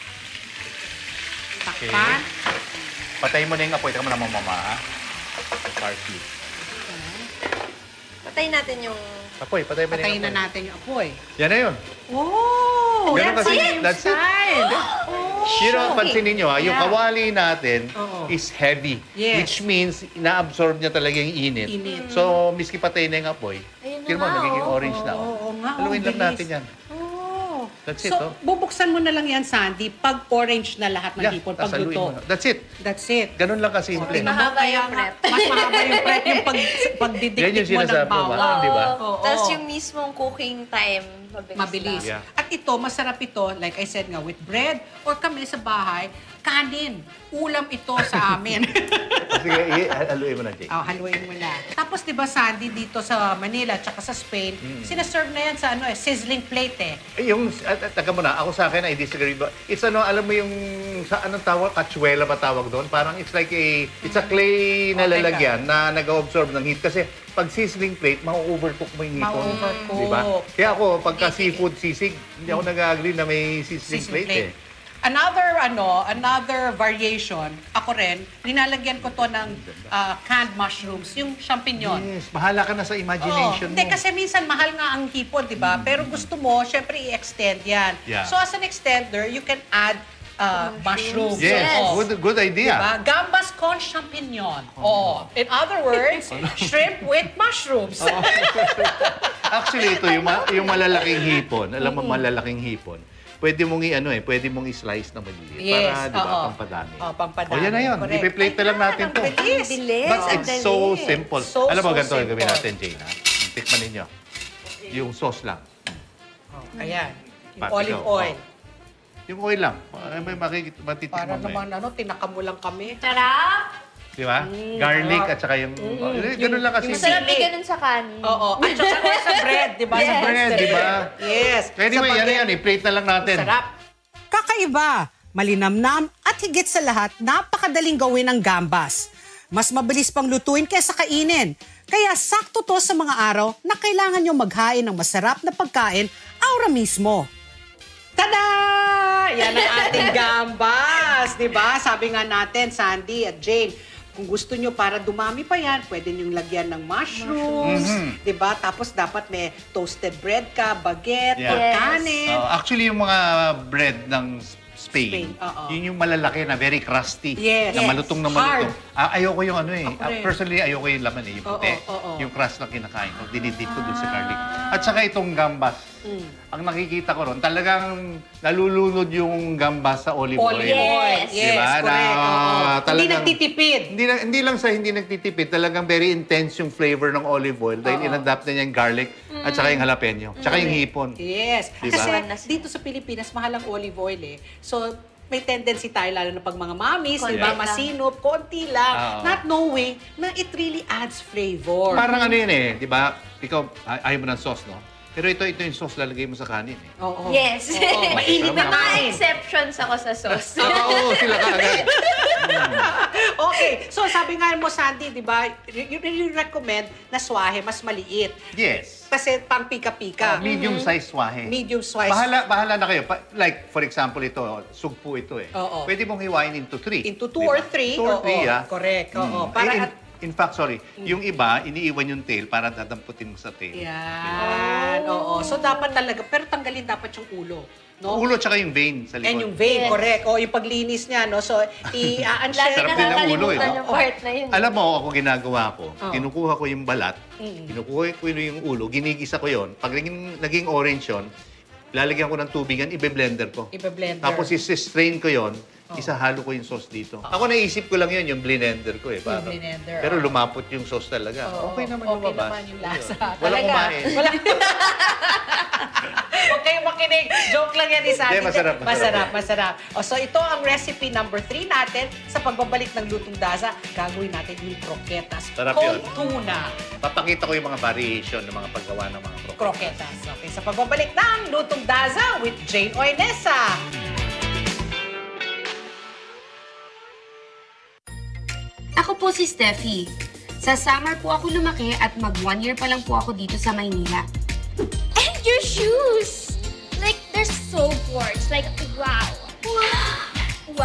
C: Takpan.
D: Patayin mo na yung apoy. Teka mo na mama, ha? Parsley.
J: Patayin natin yung
D: apoy. Patayin mo na yung apoy.
C: Patayin na natin yung apoy.
D: Yan na yun.
C: Oh!
D: That's it.
C: That's it.
D: Pansinin nyo, yung kawali natin is heavy. Which means, ina-absorb niya talaga yung init. So, miski patayin na yung apoy, tignan mo, nagiging orange na.
C: Oo nga.
D: Haluin lang natin yan. That's it,
C: So, bubuksan mo na lang yan, Sandy, pag orange na lahat ng hipon, pag
D: sasaluin
C: luto.
D: mo na. That's it.
C: That's it.
D: Ganun lang kasimple.
J: Mahaba yung prep.
C: Mas mahaba yung prep, yung
D: Yan yung
C: pagdidikdik mo ng
D: sinasabi mo,
C: bawang.
D: di ba?
C: Oo.
J: Tapos yung mismong cooking time, mabilis.
C: Mabilis.
D: Yeah.
C: At ito, masarap ito, like I said nga, with bread or kami sa bahay, kanin. Ulam ito sa amin.
D: Sige, haluin mo na, Jay.
C: Haluin mo na. Tapos, di ba, Sandy, dito sa Manila at sa Spain, sinaserve na yan sa sizzling plate eh.
D: Yung, taga mo na, ako sa akin, I disagree ba? It's alam mo yung, sa anong tawag, kachuela ba tawag doon? Parang it's like it's a clay na lalagyan na nag-absorb ng heat. Kasi pag sizzling plate, ma-overcook mo yung hipon.
C: Ma-overcook.
D: Diba? Kaya ako, pagka seafood sisig, hindi ako nag-agree na may sizzling plate eh.
C: Another variation, ako rin, nilalagyan ko to ng canned mushrooms, yung champignon.
D: Yes, bahala ka na sa imagination mo.
C: Hindi, kasi minsan mahal nga ang hipon, di ba? Pero gusto mo, syempre i-extend yan.
D: Yeah.
C: So as an extender, you can add mushrooms.
D: Yes,
C: Oo.
D: good idea.
C: Diba? Gambas con champignon. In other words, shrimp with mushrooms.
D: Actually, ito, yung malalaking hipon, alam mo, malalaking hipon, pwede mong pwede mong i-slice na maliliit.
C: Yes,
D: para, di ba, pampadami.
C: Pampadami.
D: O, yan na yun.
C: Correct.
D: Ipi-plate na lang natin to.
C: Bilis.
D: But it's so simple.
C: So,
D: Alam mo,
C: so
D: ganito ang gawin
C: simple.
D: natin, Jane. Tikman ninyo. Yung sauce lang.
C: Ayan. Yung
D: Pat,
C: olive
D: ikaw.
C: oil.
D: Yung oil lang. May matitikman
C: Para
D: mo
C: naman, tinaka mo lang kami.
J: Sarap!
D: Di ba? Garlic at saka yung... ganun lang kasi.
J: Masarap din ganun sa kanin.
C: Oo. At saka sa bread, di ba?
J: Yes.
C: Sa
D: bread, di ba?
C: Yes.
D: Anyway, yan. I-plate na lang natin.
C: Sarap.
B: Kakaiba, malinamnam at higit sa lahat, napakadaling gawin ang gambas. Mas mabilis pang lutuin kaysa kainin. Kaya sakto to sa mga araw na kailangan nyo maghain ng masarap na pagkain aura mismo.
C: Tada! Yan ang ating gambas, di ba? Sabi nga natin, Sandy at Jane, kung gusto nyo para dumami pa yan, pwede nyo lagyan ng mushrooms, di ba? Tapos dapat may toasted bread ka, baguette, or kanin.
D: Actually, yung mga bread ng Spain, yun yung malalaki na very crusty.
C: Yes.
D: Na malutong na malutong. Ayoko yung
C: rin.
D: personally, ayoko yung laman yung puti. Yung crust na kinakain ko. Dinidip ko dun sa garlic. At saka itong gambas. Ang nakikita ko ron, talagang nalulunod yung gambas sa olive oil.
C: Yes,
D: diba?
C: correct. Hindi nagtitipid.
D: Hindi lang sa hindi nagtitipid, talagang very intense yung flavor ng olive oil dahil in-adapt na niya yung garlic at saka yung jalapeno. Tsaka yung hipon.
C: Yes.
D: Diba?
C: Kasi dito sa Pilipinas, mahal ang olive oil eh. So, may tendency tayo, lalo na pag mga mommies, di ba, masinop, konti lang, not knowing na it really adds flavor.
D: Parang ano yun eh, di ba? Ikaw, ayaw mo ng sauce, no? Pero ito yung sauce lalagay mo sa kanin eh.
C: Oo.
J: Yes.
C: Mainit na
J: Mga
C: kain.
J: exceptions ako sa sauce.
D: Oo, sila ka agad.
C: Okay. So, sabi nga mo, Sandy, di ba, you recommend na swahe mas maliit.
D: Yes.
C: Kasi pang pika-pika.
D: Medium size swahe.
C: Medium size.
D: Bahala na kayo. Like, for example, ito, sugpo ito eh.
C: Oo.
D: Pwede mong hiwain into 3.
C: Into 2 or 3.
D: 2 or 3, ah.
C: Correct. Oo. Para
D: In fact, yung iba, iniiwan yung tail para dadamputin mo sa tail.
C: Yan. Oo. So, dapat talaga, pero tanggalin dapat yung ulo. No?
D: Ulo tsaka yung vein sa likod.
C: And yung vein, correct. O, yung paglinis niya, no? So, i-unshell.
D: Sarap din ang ulo, eh.
J: Yung part na yun.
D: Alam mo, ako ginagawa ko, kinukuha ko yung balat, kinukuha ko yung ulo, ginigisa ko yon. Pag naging orange yon, lalagyan ko ng tubigan, ibe-blender ko.
C: Ibe-blender.
D: Tapos strain ko yon, isahalo ko yung sauce dito. Ako naisip ko lang yun, yung blender ko eh.
C: Yung blender.
D: Pero lumapot yung sauce talaga. Okay naman lumabas.
C: Okay naman yung lasa.
D: Walang kumain.
C: Huwag kayong makinig. Joke lang yan, Sandy.
D: Masarap.
C: O, so ito ang recipe number 3 natin sa pagbabalik ng lutong daza. Gagawin natin yung croquetas.
D: Sarap
C: Cold
D: yun.
C: tuna.
D: Papakita ko yung mga variation ng mga paggawa ng mga
C: Croquetas. Okay, sa pagbabalik ng lutong daza with Jane Oinesa.
O: Ako po si Steffi. Sa summer po ako lumaki at mag 1 year pa lang po ako dito sa Maynila.
L: And your shoes! Like, they're so gorgeous. Like, wow. Wow.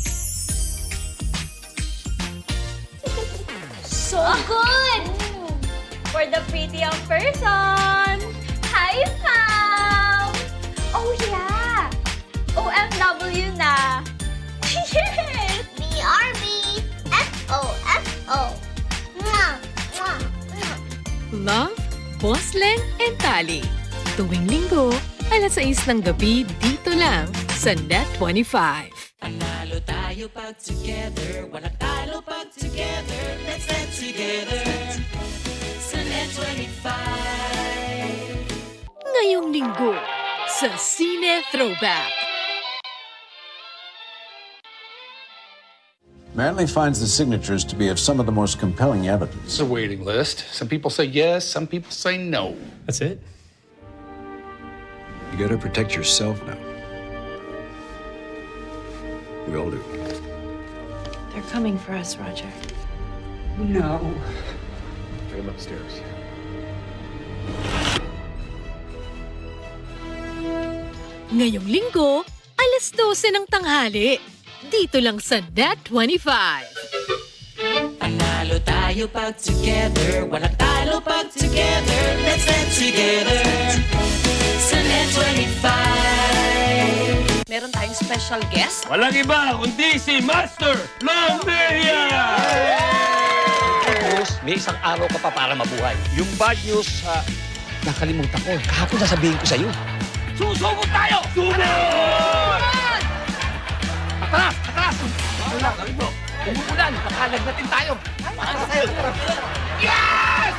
L: So good! For the pretty young person! Hi, Pam! Oh, yeah! OFW na! Yes! BRB! FOFO! Mwah! Mwah!
G: Love, Boss Leng and Tali. Tuwing Linggo, alas 6 ng gabi dito lang sa Net25.
P: Panalo tayo pag together, walang talo pag together. Let's get together sa Net25.
G: Ngayong linggo sa Cine Throwback.
Q: Manley finds the signatures to be of some of the most compelling evidence.
R: It's a waiting list. Some people say yes, some people say no.
S: That's it?
Q: You gotta protect yourself now. We all do.
T: They're coming for us, Roger.
S: No. Bring him upstairs.
G: Ngayong linggo, alas 12 ng tanghali. Dito lang sa Net25.
P: Panalo tayo pag together, walang talo pag together. Let's get together sa Net25.
C: Meron tayong special guest.
K: Walang iba kundi si Master Longmelia!
N: Good news, may isang araw ka pa para mabuhay. Yung bad news, nakalimutan ko. Kahapon sasabihin ko sa'yo.
K: Susubok tayo! Subok! Atras! Atras! Wala, gawin mo. Umuulan, nakalag natin tayo. Paano tayo? Yes!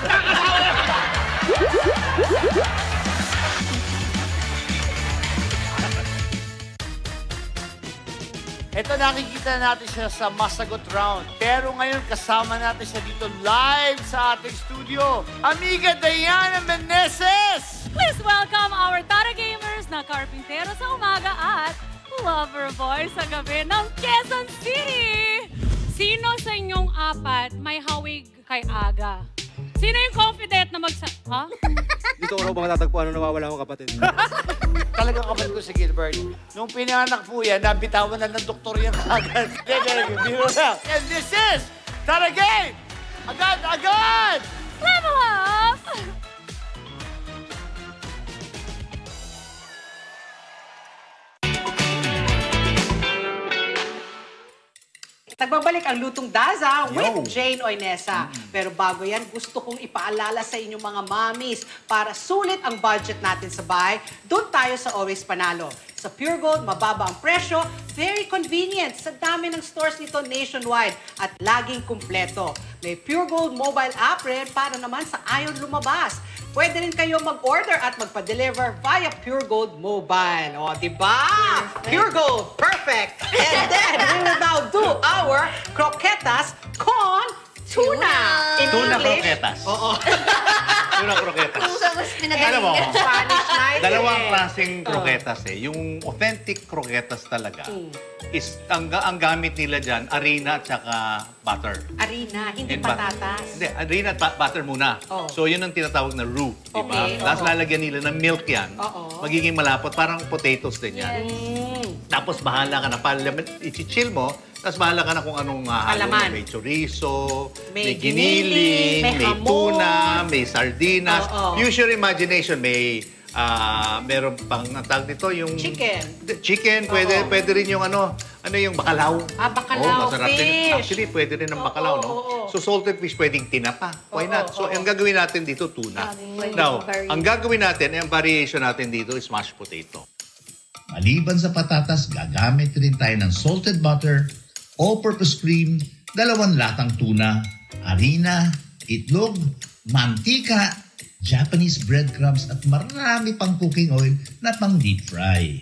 U: Ito, nakikita natin siya sa Masagot Round. Pero ngayon, kasama natin siya dito live sa ating studio. Amiga Diana Meneses!
V: Please welcome our Tara Gamers na Karpintero sa umaga at Lover Boy sa gabi ng Quezon City! Sino sa inyong apat may hawig kay Aga? Sino yung confident na Ha?
W: Dito ko raw ba matatagpuan nung nawawala akong kapatid?
U: Talagang kapatid ko si Gilbert. Nung pinanganak po yan, nabitawan na ng doktor yan agad. Biro lang. And this is Tara Game! Agad! Agad!
V: Level up!
C: Nagbabalik ang Lutong Daza with Jane Oinesa. Pero bago yan, gusto kong ipaalala sa inyong mga mommies para sulit ang budget natin sa bahay. Doon tayo sa Always Panalo. Sa Pure Gold, mababa ang presyo, very convenient. Sa dami ng stores nito nationwide at laging kumpleto. May Pure Gold mobile app rin para naman sa ayaw lumabas. Pwede rin kayo mag-order at magpa-deliver via Pure Gold Mobile. O, diba? Pure Gold, perfect! And then, we will now do our croquetas con tuna. In
D: Tuna
C: English,
D: croquetas.
C: Oo.
D: Tuna croquetas. Alam mo, dalawang klaseng croquetas eh. Yung authentic croquetas talaga is ang gamit nila dyan, harina at saka butter.
C: Harina, hindi
D: And
C: patatas.
D: Hindi, harina at butter muna.
C: Oh.
D: So yun ang tinatawag na roux, di ba?
C: Okay,
D: Tapos lalagyan nila ng milk yan. Magiging malapot, parang potatoes din yan. Tapos bahala ka na, i-chill mo, tapos bahala ka na kung anong
C: Alaman.
D: may chorizo,
C: May
D: may giniling, may
C: hamon.
D: tuna, may sardinas.
C: Oo.
D: Use your imagination, may meron pang tawag dito yung chicken, pwede rin yung ano yung bacalao.
C: Bacalao,
D: masarap
C: fish.
D: din. Actually, pwede rin ng bacalao, no? So salted fish pwedeng tinapa. Why not? So ang gagawin natin dito tuna. Now, ang gagawin natin, ang variation natin dito is mashed potato.
A: Maliban sa patatas, gagamit rin tayo ng salted butter, all-purpose cream, 2 latang tuna, harina, itlog, mantika, Japanese breadcrumbs at marami pang cooking oil na pang deep fry.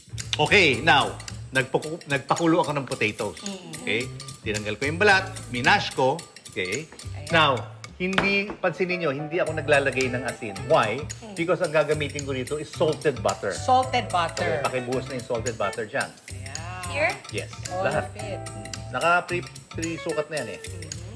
D: Okay, now, nagpakulo ako ng potatoes. Okay? Tinanggal ko yung balat, minash ko. Okay? Now, pansinin nyo, hindi ako naglalagay ng asin. Why? Because ang gagamitin ko dito is salted butter.
C: Salted butter.
D: Okay, pakibuhos na yung salted butter dyan.
C: Here?
D: Yes,
C: All
D: lahat.
C: of it.
D: Naka-pre-sukat na yan eh.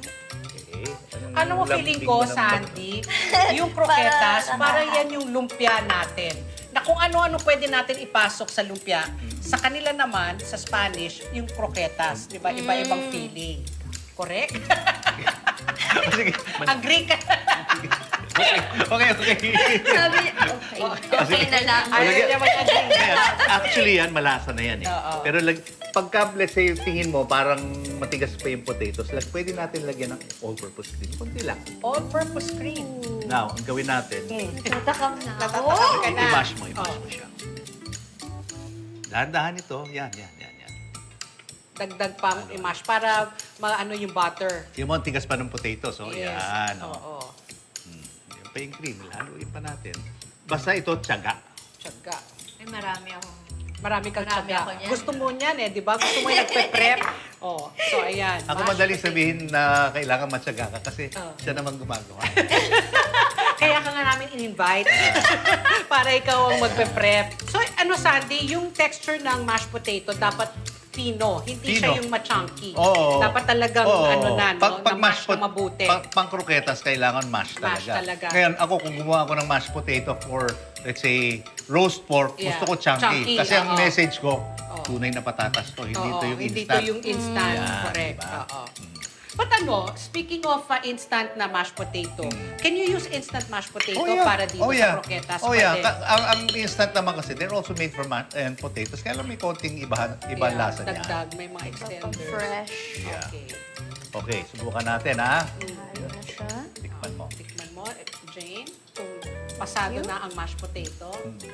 D: Okay.
C: Ano mo feeling ko, Sandy? Yung croquetas, para yan yung lumpia natin. Na kung ano-ano pwede natin ipasok sa lumpia. Sa kanila naman, sa Spanish, yung croquetas. Di ba? Iba-ibang feeling. Correct? Agree ka?
D: Okay.
J: Sabi, okay na lang.
C: Ayaw niya mag-agree.
D: Actually yan, malasa na yan eh. Pero pagka, let's say, tingin mo, parang matigas pa yung potatoes, pwede natin lagyan ng all-purpose cream. Kunti lang.
C: All-purpose cream.
D: Now, ang gawin natin,
J: Tatakam na ako.
C: Natatakam ka na.
D: i-mash mo siya. Dahan-dahan ito. Yan.
C: Dagdag pang i-mash para maano yung butter.
D: Yung mga tigas pa ng potatoes.
C: Yes.
D: Yan. Yan pa yung cream. Haluin pa natin. Basta ito, tiyaga.
C: Tiyaga.
J: Ay, marami ako.
C: Marami kang tiyaga.
J: ako niyan.
C: Gusto mo niyan di ba? Gusto mo yung nagpe-prep. So, ayan.
D: Ako madaling sabihin na kailangan matyaga ka kasi siya naman gumagawa.
C: Kaya ka nga namin in-invite para ikaw ang magpe-prep. So, Sandy, yung texture ng mashed potato dapat pino. Hindi siya yung ma-chunky. Dapat talagang na-mash na mabuti.
D: Pang kroketas, kailangan mash talaga. Ngayon, ako kung gumawa ako ng mashed potato for, let's say, roast pork, gusto ko chunky. Kasi ang message ko, tunay na patatas to. Hindi ito yung instant.
C: Hindi ito yung instant. Correct. But speaking of instant na mashed potato, can you use instant mashed potato para dito sa croquetas?
D: Ang instant naman kasi, they're also made from potatoes. Kaya lang may konting iba lasa niya.
C: Dagdag, may mga extenders.
J: Fresh.
D: Okay, subukan natin, ha?
J: Halo na siya.
D: Tikman mo.
C: Tikman mo, Jane, kung pasado na ang mashed potato.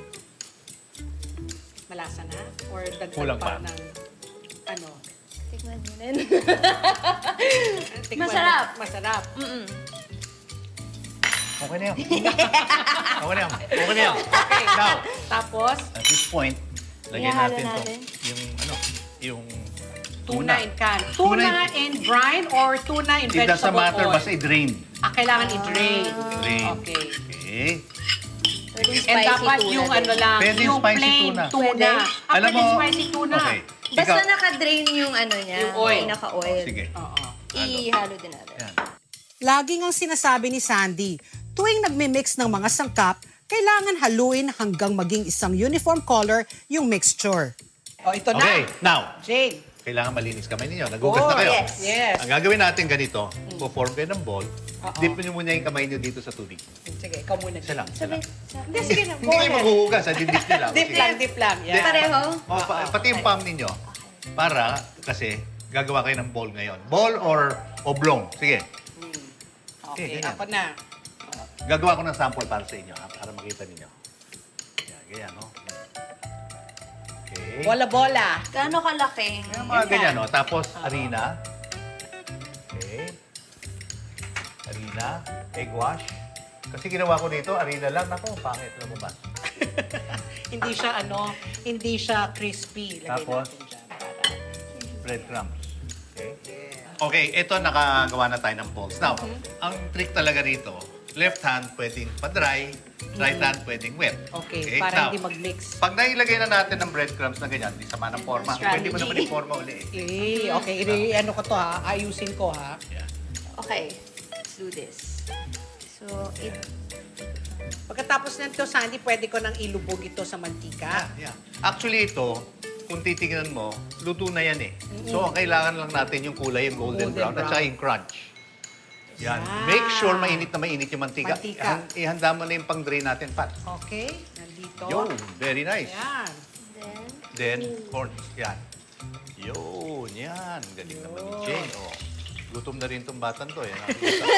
C: Malasa na? Or dagdag pa ng
J: Tikman mo rin.
C: Masarap.
D: Okay na yan. Okay, now.
C: Tapos?
D: At this point, lagyan natin yung
C: tuna in can. Tuna in brine or tuna in vegetable oil?
D: It doesn't matter, basta i-drain.
C: Kailangan i-drain.
D: Okay.
C: And dapat yung yung plain tuna.
D: Alam mo,
C: spicy tuna.
J: Basta naka-drain yung niya,
C: yung oil.
J: Pinaka-oil.
D: Sige.
J: Ihalo din natin.
B: Laging ang sinasabi ni Sandy, tuwing nagmi-mix ng mga sangkap, kailangan haluin hanggang maging isang uniform color yung mixture.
C: Ito na.
D: Okay, now.
C: Jane.
D: Kailangan malinis kamay ninyo. Nagugas na kayo.
C: Yes.
D: Ang gagawin natin ganito, po-form kayo ng ball, dip nyo muna yung kamay nyo dito sa tubig.
C: Sige, ikaw muna.
D: Isa lang.
C: Hindi, sige na.
D: Hindi kayo maghuhugas, dip nyo lang.
C: Dip lang. Yeah.
J: Pareho?
D: Pati yung palm ninyo. Para, kasi, gagawa kayo ng ball ngayon. Ball or oblong. Sige.
C: Okay, ako na.
D: Gagawa ko ng sample para sa inyo, para makita ninyo. Ganyan, no? Okay.
C: Bola-bola.
J: Gaano kalaki?
D: Mga ganyan, no? Tapos, harina. Okay. Harina. Egg wash. Kasi ginawa ko dito, harina lang. Naku, pangit. Lumabas.
C: Hindi siya crispy. Lagay
D: Tapos,
C: natin dyan.
D: breadcrumbs. Okay. Okay, ito nakagawa na tayo ng balls. Now, ang trick talaga rito, left hand pwedeng pa-dry, right hand pwedeng wet.
C: Okay, para hindi mag-mix.
D: Pag nailagay na natin ng breadcrumbs na ganyan, di sama ng forma. Pwede mo naman yung forma uli.
C: Okay, ko to ayusin ko ha.
D: Yeah.
J: Okay, let's do this. So,
C: pagkatapos nito, Sandy, pwede ko nang ilubog ito sa mantika.
D: Yeah. Actually, ito, kung titingnan mo, luto na yan eh. So, kailangan lang natin yung kulay, yung golden brown, at saka yung crunch. Yan. Make sure mainit na mainit yung mantika. Ihanda mo na yung pang-drain natin, Pat.
C: Okay. Nandito.
D: Yo, very nice.
C: Yan.
D: Then, corn. Yan. Yun, yan. Galing naman ni Jane. Oh. Gutom na rin itong batan to. Yan.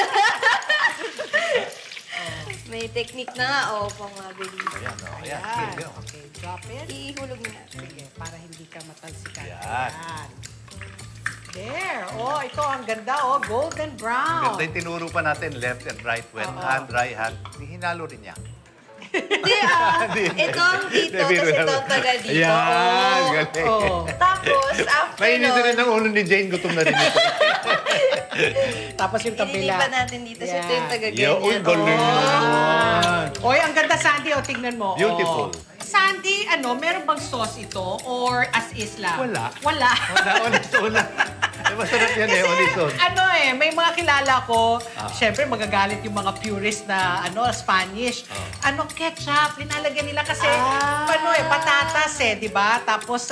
J: may technique na nga. Pang mabilis.
D: Ayan, ayan.
C: Okay, drop it.
J: Ihulog na.
C: Sige, para hindi ka matalsikan.
D: Yan.
C: There. Ito ang ganda. Golden brown.
D: Ganda yung tinuro pa natin, left and right, wet hand, dry hand. Hinalo rin niya.
J: Hindi Ito ang dito, kasi ito ang taga dito.
D: Yan, galing.
J: Tapos, after
D: mainit na rin ang ulo ni Jane, gutom na rin ito.
C: Tapos yung kabila.
J: Inilipan natin dito, so ito yung taga ganyan.
D: Uy, galing naman.
C: Ang ganda, Sandy. Tignan mo.
D: Beautiful.
C: Sandy, meron bang sauce ito? Or as is lang?
D: Wala.
C: Wala.
D: Wala. Masarap yan eh, on its own.
C: May mga kilala ko, syempre magagalit yung mga purist na Spanish. Ketchup, linalagyan nila kasi patatas di ba? Tapos,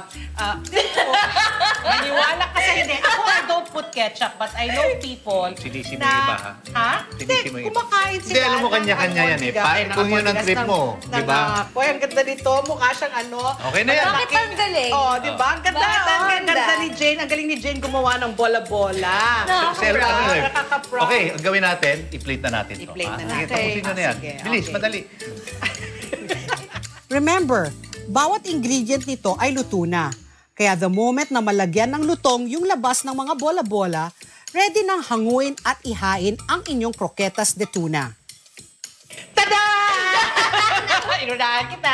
C: maniwala kasi hindi. Ako, I don't put ketchup, but I know people
D: Sinisi mo yung iba, ha? Sinisi mo yung iba.
C: Kumakain sila.
D: Hindi, alam mo, kanya-kanya yan eh. Kung yun ang trip mo, di ba?
C: Ang ganda nito, mukha siyang
D: Okay na yan.
J: Bakit ang galing?
C: Di ba? Ang ganda ni Jane. Ang galing ni Jane gumawa ng bola-bola.
D: Okay, ang gawin natin, i-plate na natin ito.
C: I-plate na
D: Sige,
C: natin.
D: tapusin nyo na yan. Bilis, madali.
B: Remember, bawat ingredient nito ay luto na. Kaya the moment na malagyan ng lutong yung labas ng mga bola-bola, ready nang hanguin at ihain ang inyong croquetas de tuna.
C: Tada! Inunahan kita.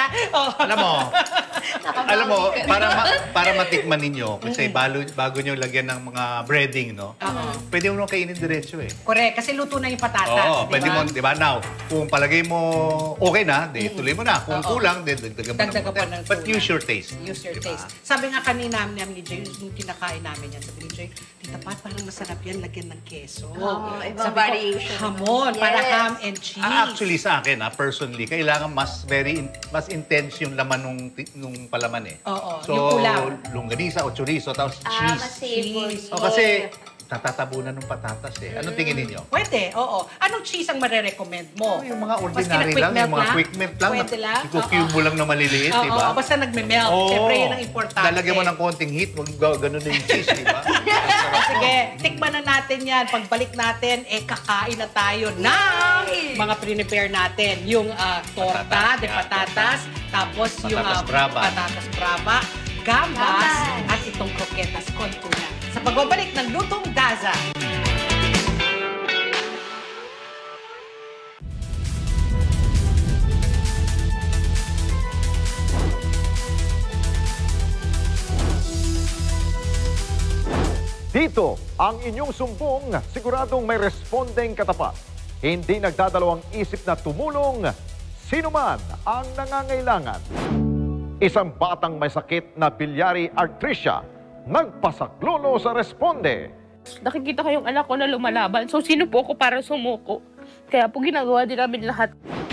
D: Alam mo, para matikman ninyo, kasi bago nyo lagyan ng mga breading, no? Pwede mo nung kainin diretso eh.
C: Correct, kasi luto na yung patatas.
D: Oo, pwede mo, di ba? Now, kung palagay mo okay na, tuloy mo na. Kung kulang, dagdagan mo na. But use your taste.
C: Use your taste. Sabi nga kanina ni Jay, nung kinakain namin yan, sabi ni Jay, Tita Pat, parang masarap yan, lagyan ng keso.
J: Ibang variation.
C: Hamon, para ham and cheese.
D: Actually, sa akin, personally, kailangan mas intense yung laman nung palaman eh.
C: Oo,
D: so,
C: yung ulam.
D: Longganisa o chorizo, tapos cheese.
J: Mas savory.
D: Kasi, tatatabunan ng patatas eh. Anong tingin ninyo?
C: Pwede, oo. Anong cheese ang marerecommend mo?
D: Yung mga ordinary lang, yung mga quick melt lang.
C: Pwede lang.
D: I-cube mo lang na maliliit, di ba?
C: Basta nagme-melt. Siyempre, yun ang importante.
D: Lalagyan mo ng konting heat, huwag ganun na yung cheese, di ba?
C: Sige, tikman na natin yan. Pagbalik natin, kakain na tayo ng mga prepare natin. Yung torta de patatas, tapos yung patatas brava, gambas, at itong croquetas con tuna. Sa pagbabalik ng Lutong Daza.
E: Dito, ang inyong sumbong, siguradong may respondeng katapat. Hindi nagdadalawang isip na tumulong, sino man ang nangangailangan. Isang batang may sakit na biliary atresia, nagpasaklolo sa responde.
F: Nakikita ko yung anak ko na lumalaban, so sino po ako para sumuko? Kaya po ginagawa din namin lahat.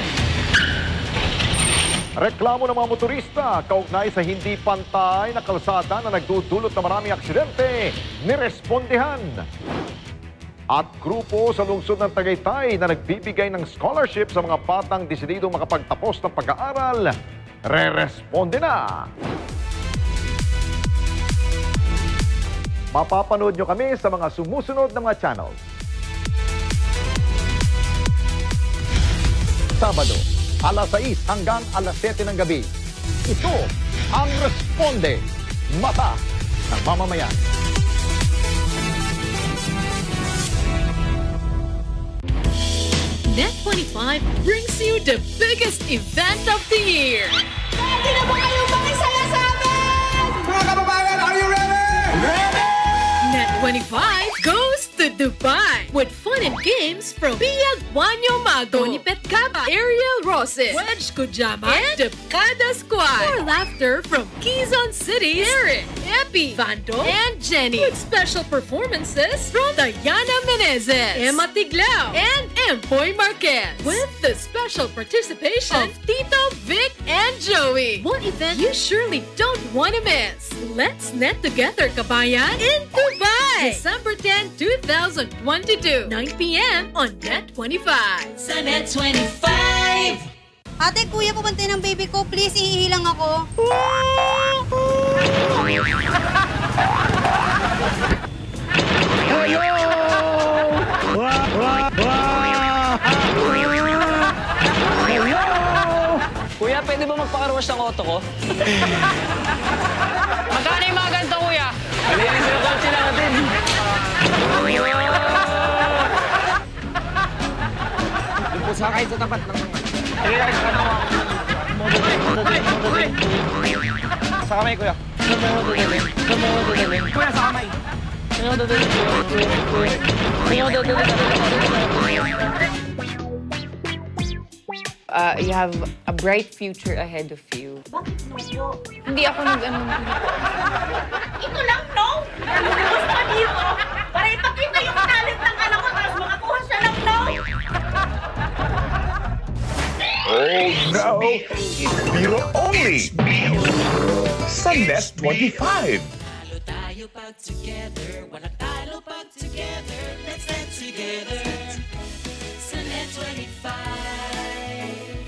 E: Reklamo ng mga motorista kaugnay sa hindi pantay na kalsada na nagdudulot ng maraming aksidente, nirespondihan. At grupo sa lungsod ng Tagaytay na nagbibigay ng scholarship sa mga batang desididong makapagtapos ng pag-aaral, re-responde na. Mapapanood nyo kami sa mga sumusunod na mga channels. Sabado, alas 6 hanggang alas 7 ng gabi. Ito ang Responde, Mata ng Mamamayan.
G: Net25 brings you the biggest event of the year.
I: Ready na ba kayo makisaya sa amin? Mga kababayan, are you ready? Ready!
G: Net25 goes to Dubai with fun and games from Pia Guanyo Mago, Tony Petcapa, Ariel Roses, Wedge Kujama, and Depkada Squad. More laughter from Quezon City, Eric, Epi, Vando, and Jenny. With special performances from Diana Menezes, Emma Tiglao, and Empoy Marquez. With the special participation of Tito, Vic, and Joey. One event you surely don't want to miss. Let's net together, kabayan, in Dubai. December 10, 2022, 9 p.m. on Net25.
P: Sa Net25!
M: Ate, kuya, pabantay ng baby ko. Please, ihihilang ako.
X: Kuya, pwede ba magpakarwash ng auto ko? Magkano yung mga ganito, kuya? Malinis yung kotse natin. Yung po sakay sa tapat ng... Sa kamay, kuya. Kuya, sa kamay.
Y: You have a bright future ahead of you.
J: Bakit no po?
Y: Hindi ako nag-ano.
J: Ito lang, no?
I: Lumabas ka dito para ipakita yung talent ng anak ko tapos makakuha siya ng no.
H: Oh no! Biro only! Sa Net 25.
P: Tayo pag together, wala talo pag together, let's get together. Sa Net 25.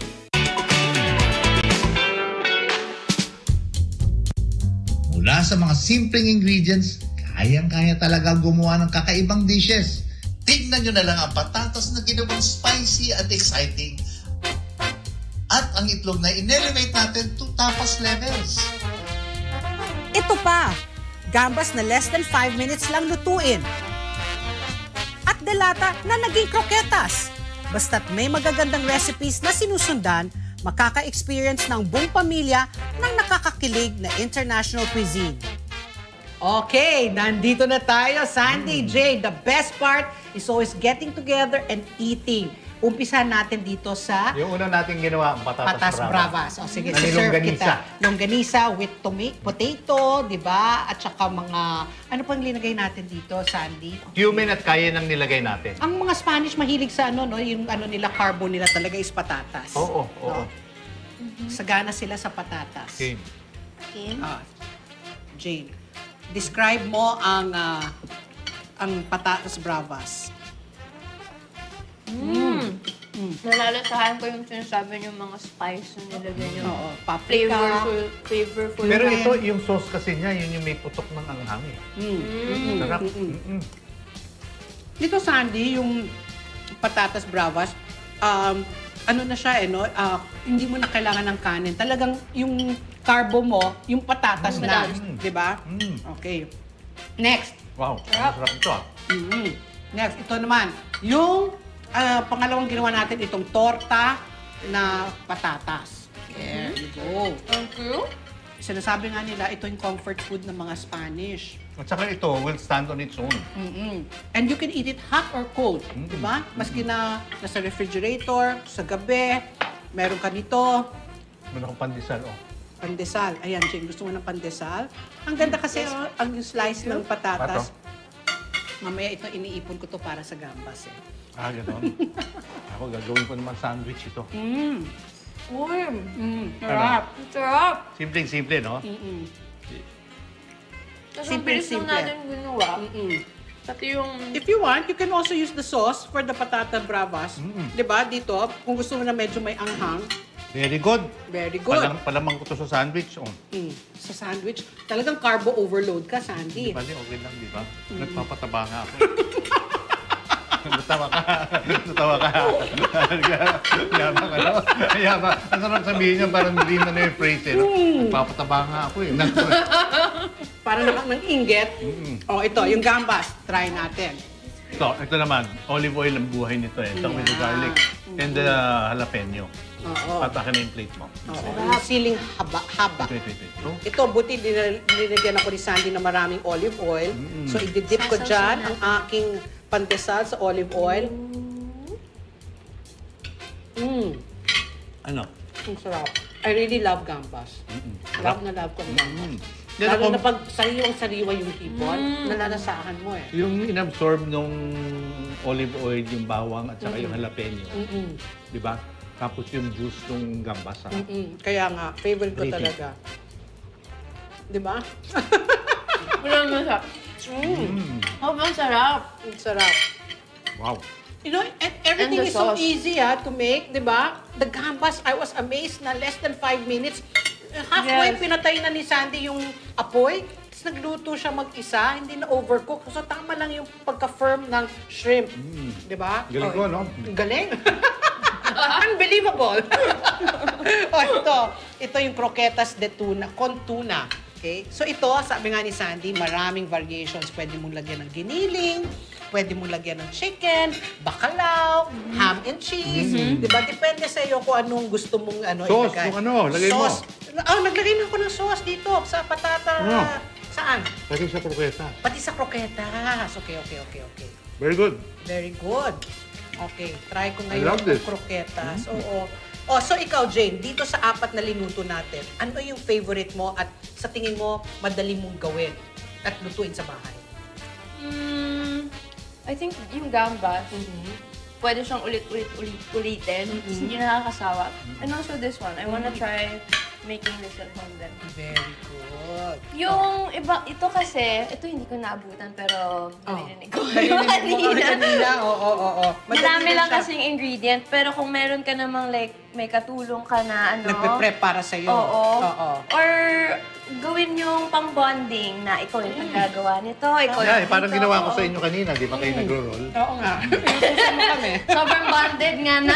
A: Mula sa mga simpleng ingredients, kayang-kaya talaga gumawa ng kakaibang dishes. Tignan nyo na lang ang patatas na ginawang spicy at exciting. At ang itlog na in-elevate natin to tapas levels.
B: Ito pa, gambas na less than 5 minutes lang lutuin. At delata na naging kroketas. Basta't may magagandang recipes na sinusundan, makaka-experience ng buong pamilya ng nakakakilig na international cuisine.
C: Okay, nandito na tayo. Sandy, Jay, the best part is always getting together and eating. Umpisahan natin dito sa
D: Yung una natin ginawa,
C: patas bravas. O sige,
D: Ano yung
C: serve
D: longganisa?
C: kita. Longganisa with potato, di ba? At saka mga, ano pang linagay natin dito, Sandy?
D: Cumin at cayenne ang nilagay natin.
C: Ang mga Spanish mahilig sa ano, no? Yung ano nila, carbo nila talaga is patatas.
D: Oo.
C: Sagana sila sa patatas.
D: Okay.
C: Jane, describe mo ang patatas bravas.
J: Nalalasahan ko yung sinasabi niyo mga spice na nilagay niyo.
C: Oo, paprika.
J: Flavorful.
D: Pero ito, yung sauce kasi niya, yun yung may putok ng anghang eh. Sarap.
C: Dito, Sandy, yung patatas bravas, ano na siya no? Hindi mo na kailangan ng kanin. Talagang yung carbo mo, yung patatas na. Di ba? Okay. Next.
D: Wow, masarap ito
C: Next, ito naman. Yung pangalawang ginawa natin, itong torta na patatas. There you go.
J: Thank you.
C: Sinasabi nga nila, ito yung comfort food ng mga Spanish.
D: At saka ito will stand on its own.
C: And you can eat it hot or cold. Diba? Maski na nasa refrigerator, sa gabi, meron ka nito.
D: Meron akong pandesal,
C: Pandesal. Ayan, Jane, gusto mo ng pandesal? Ang ganda kasi, ang slice ng patatas. Mamaya ito, iniipon ko to para sa gambas eh.
D: Ganon. Ako, gagawin ko naman sandwich ito.
J: Uy, sarap. Sarap.
D: Simpleng-simple, no?
J: Kasi ang bilis lang natin ginawa. Pati yung...
C: If you want, you can also use the sauce for the patata bravas. Diba? Dito, kung gusto mo na medyo may anghang.
D: Very good.
C: Very good.
D: Palamang ko to sa sandwich.
C: Sa sandwich, talagang carbo overload ka, Sandy.
D: Di ba, okay lang, di ba? Nagpapataba nga ako. Natawa ka. Yabang, ano? Yabang. Ang sarap sabihin niya, parang hindi na yung phrase, eh. Nagpapataba nga ako, eh.
C: Parang nang inggit. Ito, yung gambas. Try natin.
D: Ito naman, olive oil ang buhay nito, eh. Ito with the garlic and the jalapeno. Patakin na yung plate mo.
C: Yung siling haba. Ito, buti dinagyan ako ni Sandy na maraming olive oil. So, ididip ko dyan ang aking pandesal sa olive oil.
D: Ano?
C: Ang sarap. I really love gambas. Love na love ko ang gambas. Lalo na pag sariwang-sariwa yung hipon, nalalasahan mo eh.
D: Yung inabsorb nung olive oil, yung bawang at saka yung jalapeno. Di ba? Tapos yung juice ng gambas.
C: Kaya nga, favorite ko talaga. Di ba?
J: Walang masarap. Ang sarap.
C: Ang sarap.
D: Wow.
C: You know, and everything is so easy to make, di ba? The gambas, I was amazed na less than 5 minutes. Halfway, pinatay na ni Sandy yung apoy. Tapos nagluto siya mag-isa, hindi na overcook. So tama lang yung pagka-firm ng shrimp. Di ba?
D: Galing ko, no?
C: Galing. Unbelievable. Ito yung croquetas de tuna, con tuna. Okay? So ito, sabi nga ni Sandy, maraming variations. Pwede mong lagyan ng giniling, pwede mong lagyan ng chicken, bacalao, ham and cheese. Diba? Depende sa iyo kung anong gusto mong
D: sauce,
C: ilagay.
D: kung ano, lagay
C: sauce. Naglagay na ako ng sauce dito sa patata. Saan?
D: Pati sa croquetas.
C: Pati sa croquetas. Okay.
D: Very good.
C: Very good. Okay, try ko
D: I
C: ngayon
D: love this.
C: yung croquetas. Oo. So ikaw, Jane, dito sa 4 na linuto natin, ano yung favorite mo at sa tingin mo, madali mong gawin?
B: at lutuin sa bahay?
J: I think yung gambas, pwede siyang ulitin. Hindi nakakasawa. And also this one, I wanna try making this at home then.
B: Very good.
J: Yung iba, ito kasi, ito hindi ko naabutan pero narinig ko.
B: Narinig mo kanina, oo.
J: Marami lang kasing ingredient, pero kung meron ka namang like, may katulong ka na ano.
B: Nagpe-prep para sa'yo.
J: Oo. Or gawin yung pang-bonding na ikaw yung gagawa nito, ikaw yung
D: parang ginawa ko sa inyo kanina, di ba kayo nagro-roll?
B: Oo nga. Susan mo kami.
J: Sobrang bonded nga na.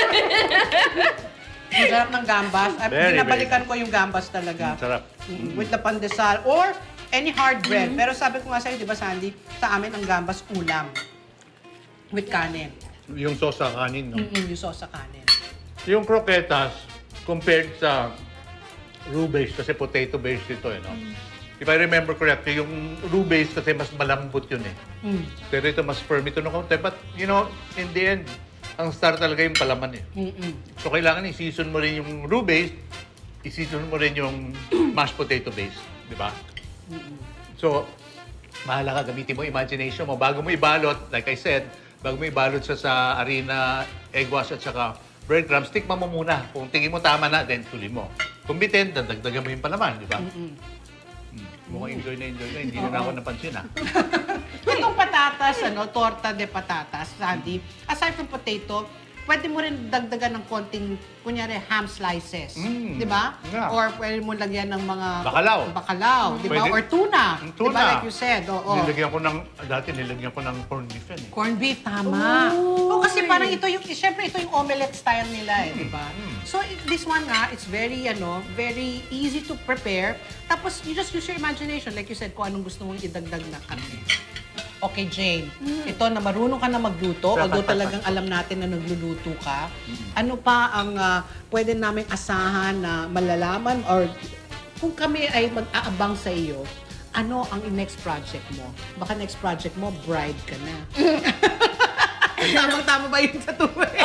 B: Ang sarap ng gambas. Binabalikan ko yung gambas talaga.
D: Sarap.
B: With the pandesal or any hard bread. Pero sabi ko nga sa'yo, di ba Sandy, sa amin ang gambas ulam. With kanin.
D: Yung sauce sa kanin, no?
B: Yung sauce sa kanin.
D: Yung croquetas, compared sa roux-based, kasi potato-based ito, no? If I remember correctly, yung roux-based kasi mas malambot yun, eh. Pero ito mas firm ito ng konti. But, you know, in the end, ang star talaga yung palaman, eh. So, kailangan i-season mo rin yung roux-based, i-season mo rin yung mashed potato-based, di ba? So, mahala ka, gamitin mo imagination mo. Bago mo ibalot, like I said, bago mo ibalot sa harina, egg wash at saka breadcrumbs, tikman mo muna. Kung tingin mo tama na, then tuloy mo. Kung bitin, dadagdagan mo yung palaman, di ba? Mukhang enjoy na, hindi na ako napansin, ha?
B: Itong patatas, torta de patatas, Sandy, aside from potato, pwede mo rin dagdagan ng konting, kunyari, ham slices. Di ba?
D: Yeah.
B: Or pwede mo lagyan ng mga
D: bakalaw.
B: Di ba? Or tuna. Di ba? Like you said.
D: Dati nilagyan ko ng corned beef yan, eh.
B: Corned beef, tama. Kasi parang ito yung, syempre ito yung omelette style nila, di ba? So this one nga, it's very, very easy to prepare. Tapos you just use your imagination. Like you said, kung anong gusto mong idagdag na karne. Okay, Jane. Ito na marunong ka na magluto, although talagang alam natin na nagluluto ka. Ano pa ang pwede namin asahan na malalaman or kung kami ay mag-aabang sa iyo, ano ang next project mo? Baka next project mo, bride ka na. Tamang-tama ba yun sa tuwi?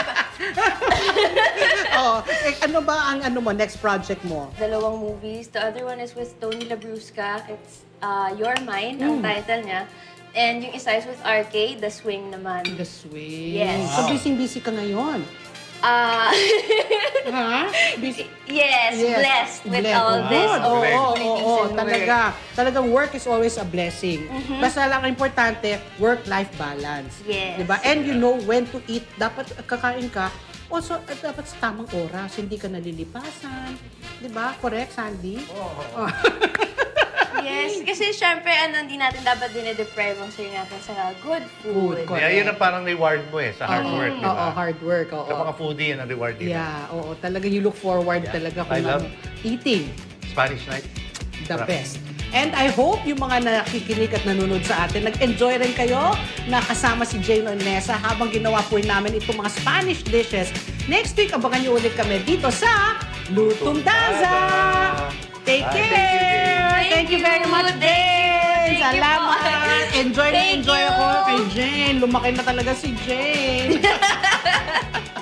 B: Ano ba ang next project mo?
J: 2 movies. The other one is with Tony Labrusca. It's You're Mine, ang title niya. And yung isa is with RK, The Swing naman.
B: The Swing.
J: Yes.
B: So, busy-busy ka ngayon.
J: Yes, blessed with all this opportunities and work.
B: Talagang work is always a blessing. Basta lang importante, work-life balance.
J: Yes.
B: Diba? And you know when to eat. Dapat kakain ka. Also, dapat sa tamang oras. Hindi ka nalilipasan. Diba? Correct, Sandy? Oo.
J: Yes, kasi syempre, hindi natin dapat dine-deprive ang sarili natin sa good food.
D: Kaya yun ang parang reward mo, sa hard work, di ba?
B: Oo, hard work.
D: Sa mga foodie, yan ang reward nila.
B: Yeah, oo. Talaga you look forward talaga kung eating.
D: Spanish night.
B: The best. And I hope yung mga nakikinig at nanonood sa atin, nag-enjoy rin kayo na kasama si Jane Onesa habang ginawa po namin itong mga Spanish dishes. Next week, abangan nyo ulit kami dito sa Lutong Daza! Take care! Thank you very much, Jane! Salamat! Enjoy ako kay Jane. Lumaki na talaga si Jane.